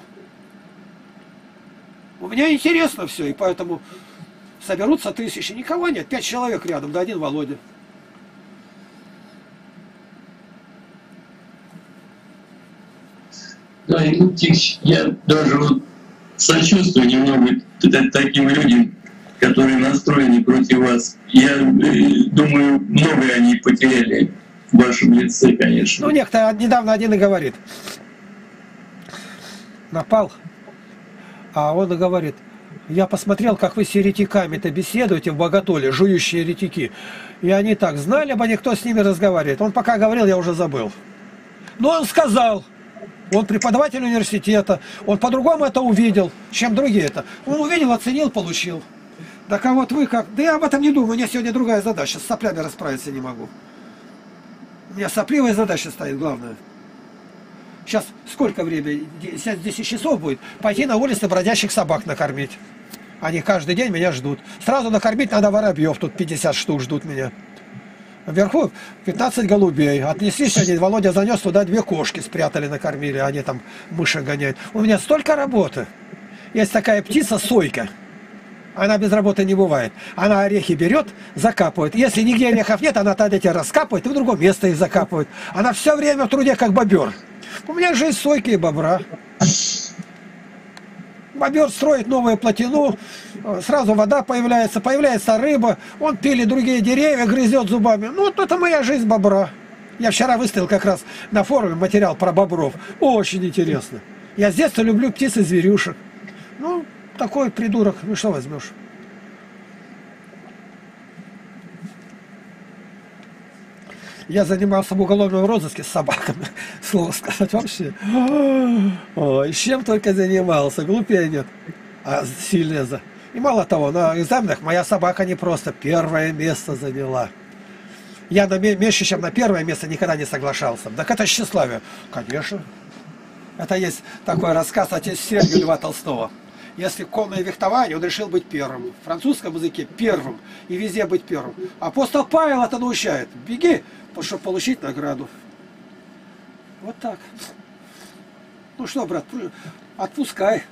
У меня интересно все, и поэтому... Соберутся тысячи, никого нет, пять человек рядом, да один Володя. Да, и ну, я даже вот сочувствую немного таким людям, которые настроены против вас. Я э, думаю, многое они потеряли в вашем лице, конечно. Ну, некто недавно один и говорит. Напал, а он и говорит... Я посмотрел, как вы с еретиками-то беседуете в Боготоле, жующие еретики. И они так знали бы, никто с ними разговаривает. Он пока говорил, я уже забыл. Но он сказал, он преподаватель университета, он по-другому это увидел, чем другие это. Он увидел, оценил, получил. Так а вот вы как... Да я об этом не думаю, у меня сегодня другая задача, с соплями расправиться не могу. У меня сопливая задача стоит, главное. Сейчас сколько времени? Сейчас десять часов будет. Пойти на улицу бродящих собак накормить. Они каждый день меня ждут. Сразу накормить надо воробьев. Тут пятьдесят штук ждут меня. Вверху пятнадцать голубей. Отнесли сегодня, Володя занес туда две кошки, спрятали, накормили. Они там мыши гоняют. У меня столько работы. Есть такая птица сойка. Она без работы не бывает. Она орехи берет, закапывает. Если нигде орехов нет, она тогда эти раскапывает и в другое место их закапывает. Она все время в труде, как бобер. У меня жизнь сойки и бобра. Бобер строит новую плотину, сразу вода появляется, появляется рыба, он пилит другие деревья, грызет зубами. Ну, вот это моя жизнь бобра. Я вчера выставил как раз на форуме материал про бобров. Очень интересно. Я с детства люблю птиц и зверюшек. Ну, такой придурок, ну что возьмешь? Я занимался в уголовном розыске с собаками. Слово сказать вообще. Ой, с чем только занимался. Глупее нет. А сильнее за. И мало того, на экзаменах моя собака не просто первое место заняла. Я на меньше, чем на первое место никогда не соглашался. Так это тщеславие. Конечно. Это есть такой рассказ «Отец Сергия» Льва Толстого. Если конное фехтование, он решил быть первым. В французском языке первым. И везде быть первым. Апостол Павел это научает. Беги, чтобы получить награду. Вот так. Ну что, брат, отпускай.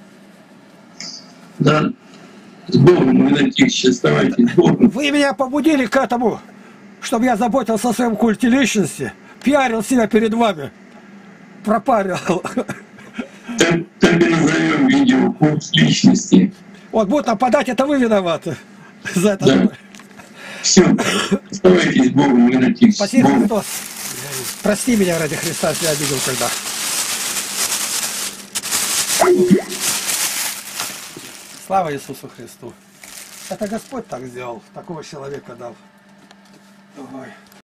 Да. С Богом, мы на тихо, оставайтесь с Богом. Вы меня побудили к этому, чтобы я заботился о своем культе личности, пиарил себя перед вами. Пропарил. Так, так и назовем видео культ личности. Вот будут нападать, это вы виноваты. За это. Да. Все, оставайтесь с Богом, мы на тихо. Спасибо, Христос. Прости меня ради Христа, если я обидел когда. Слава Иисусу Христу. Это Господь так сделал, такого человека дал. Ой.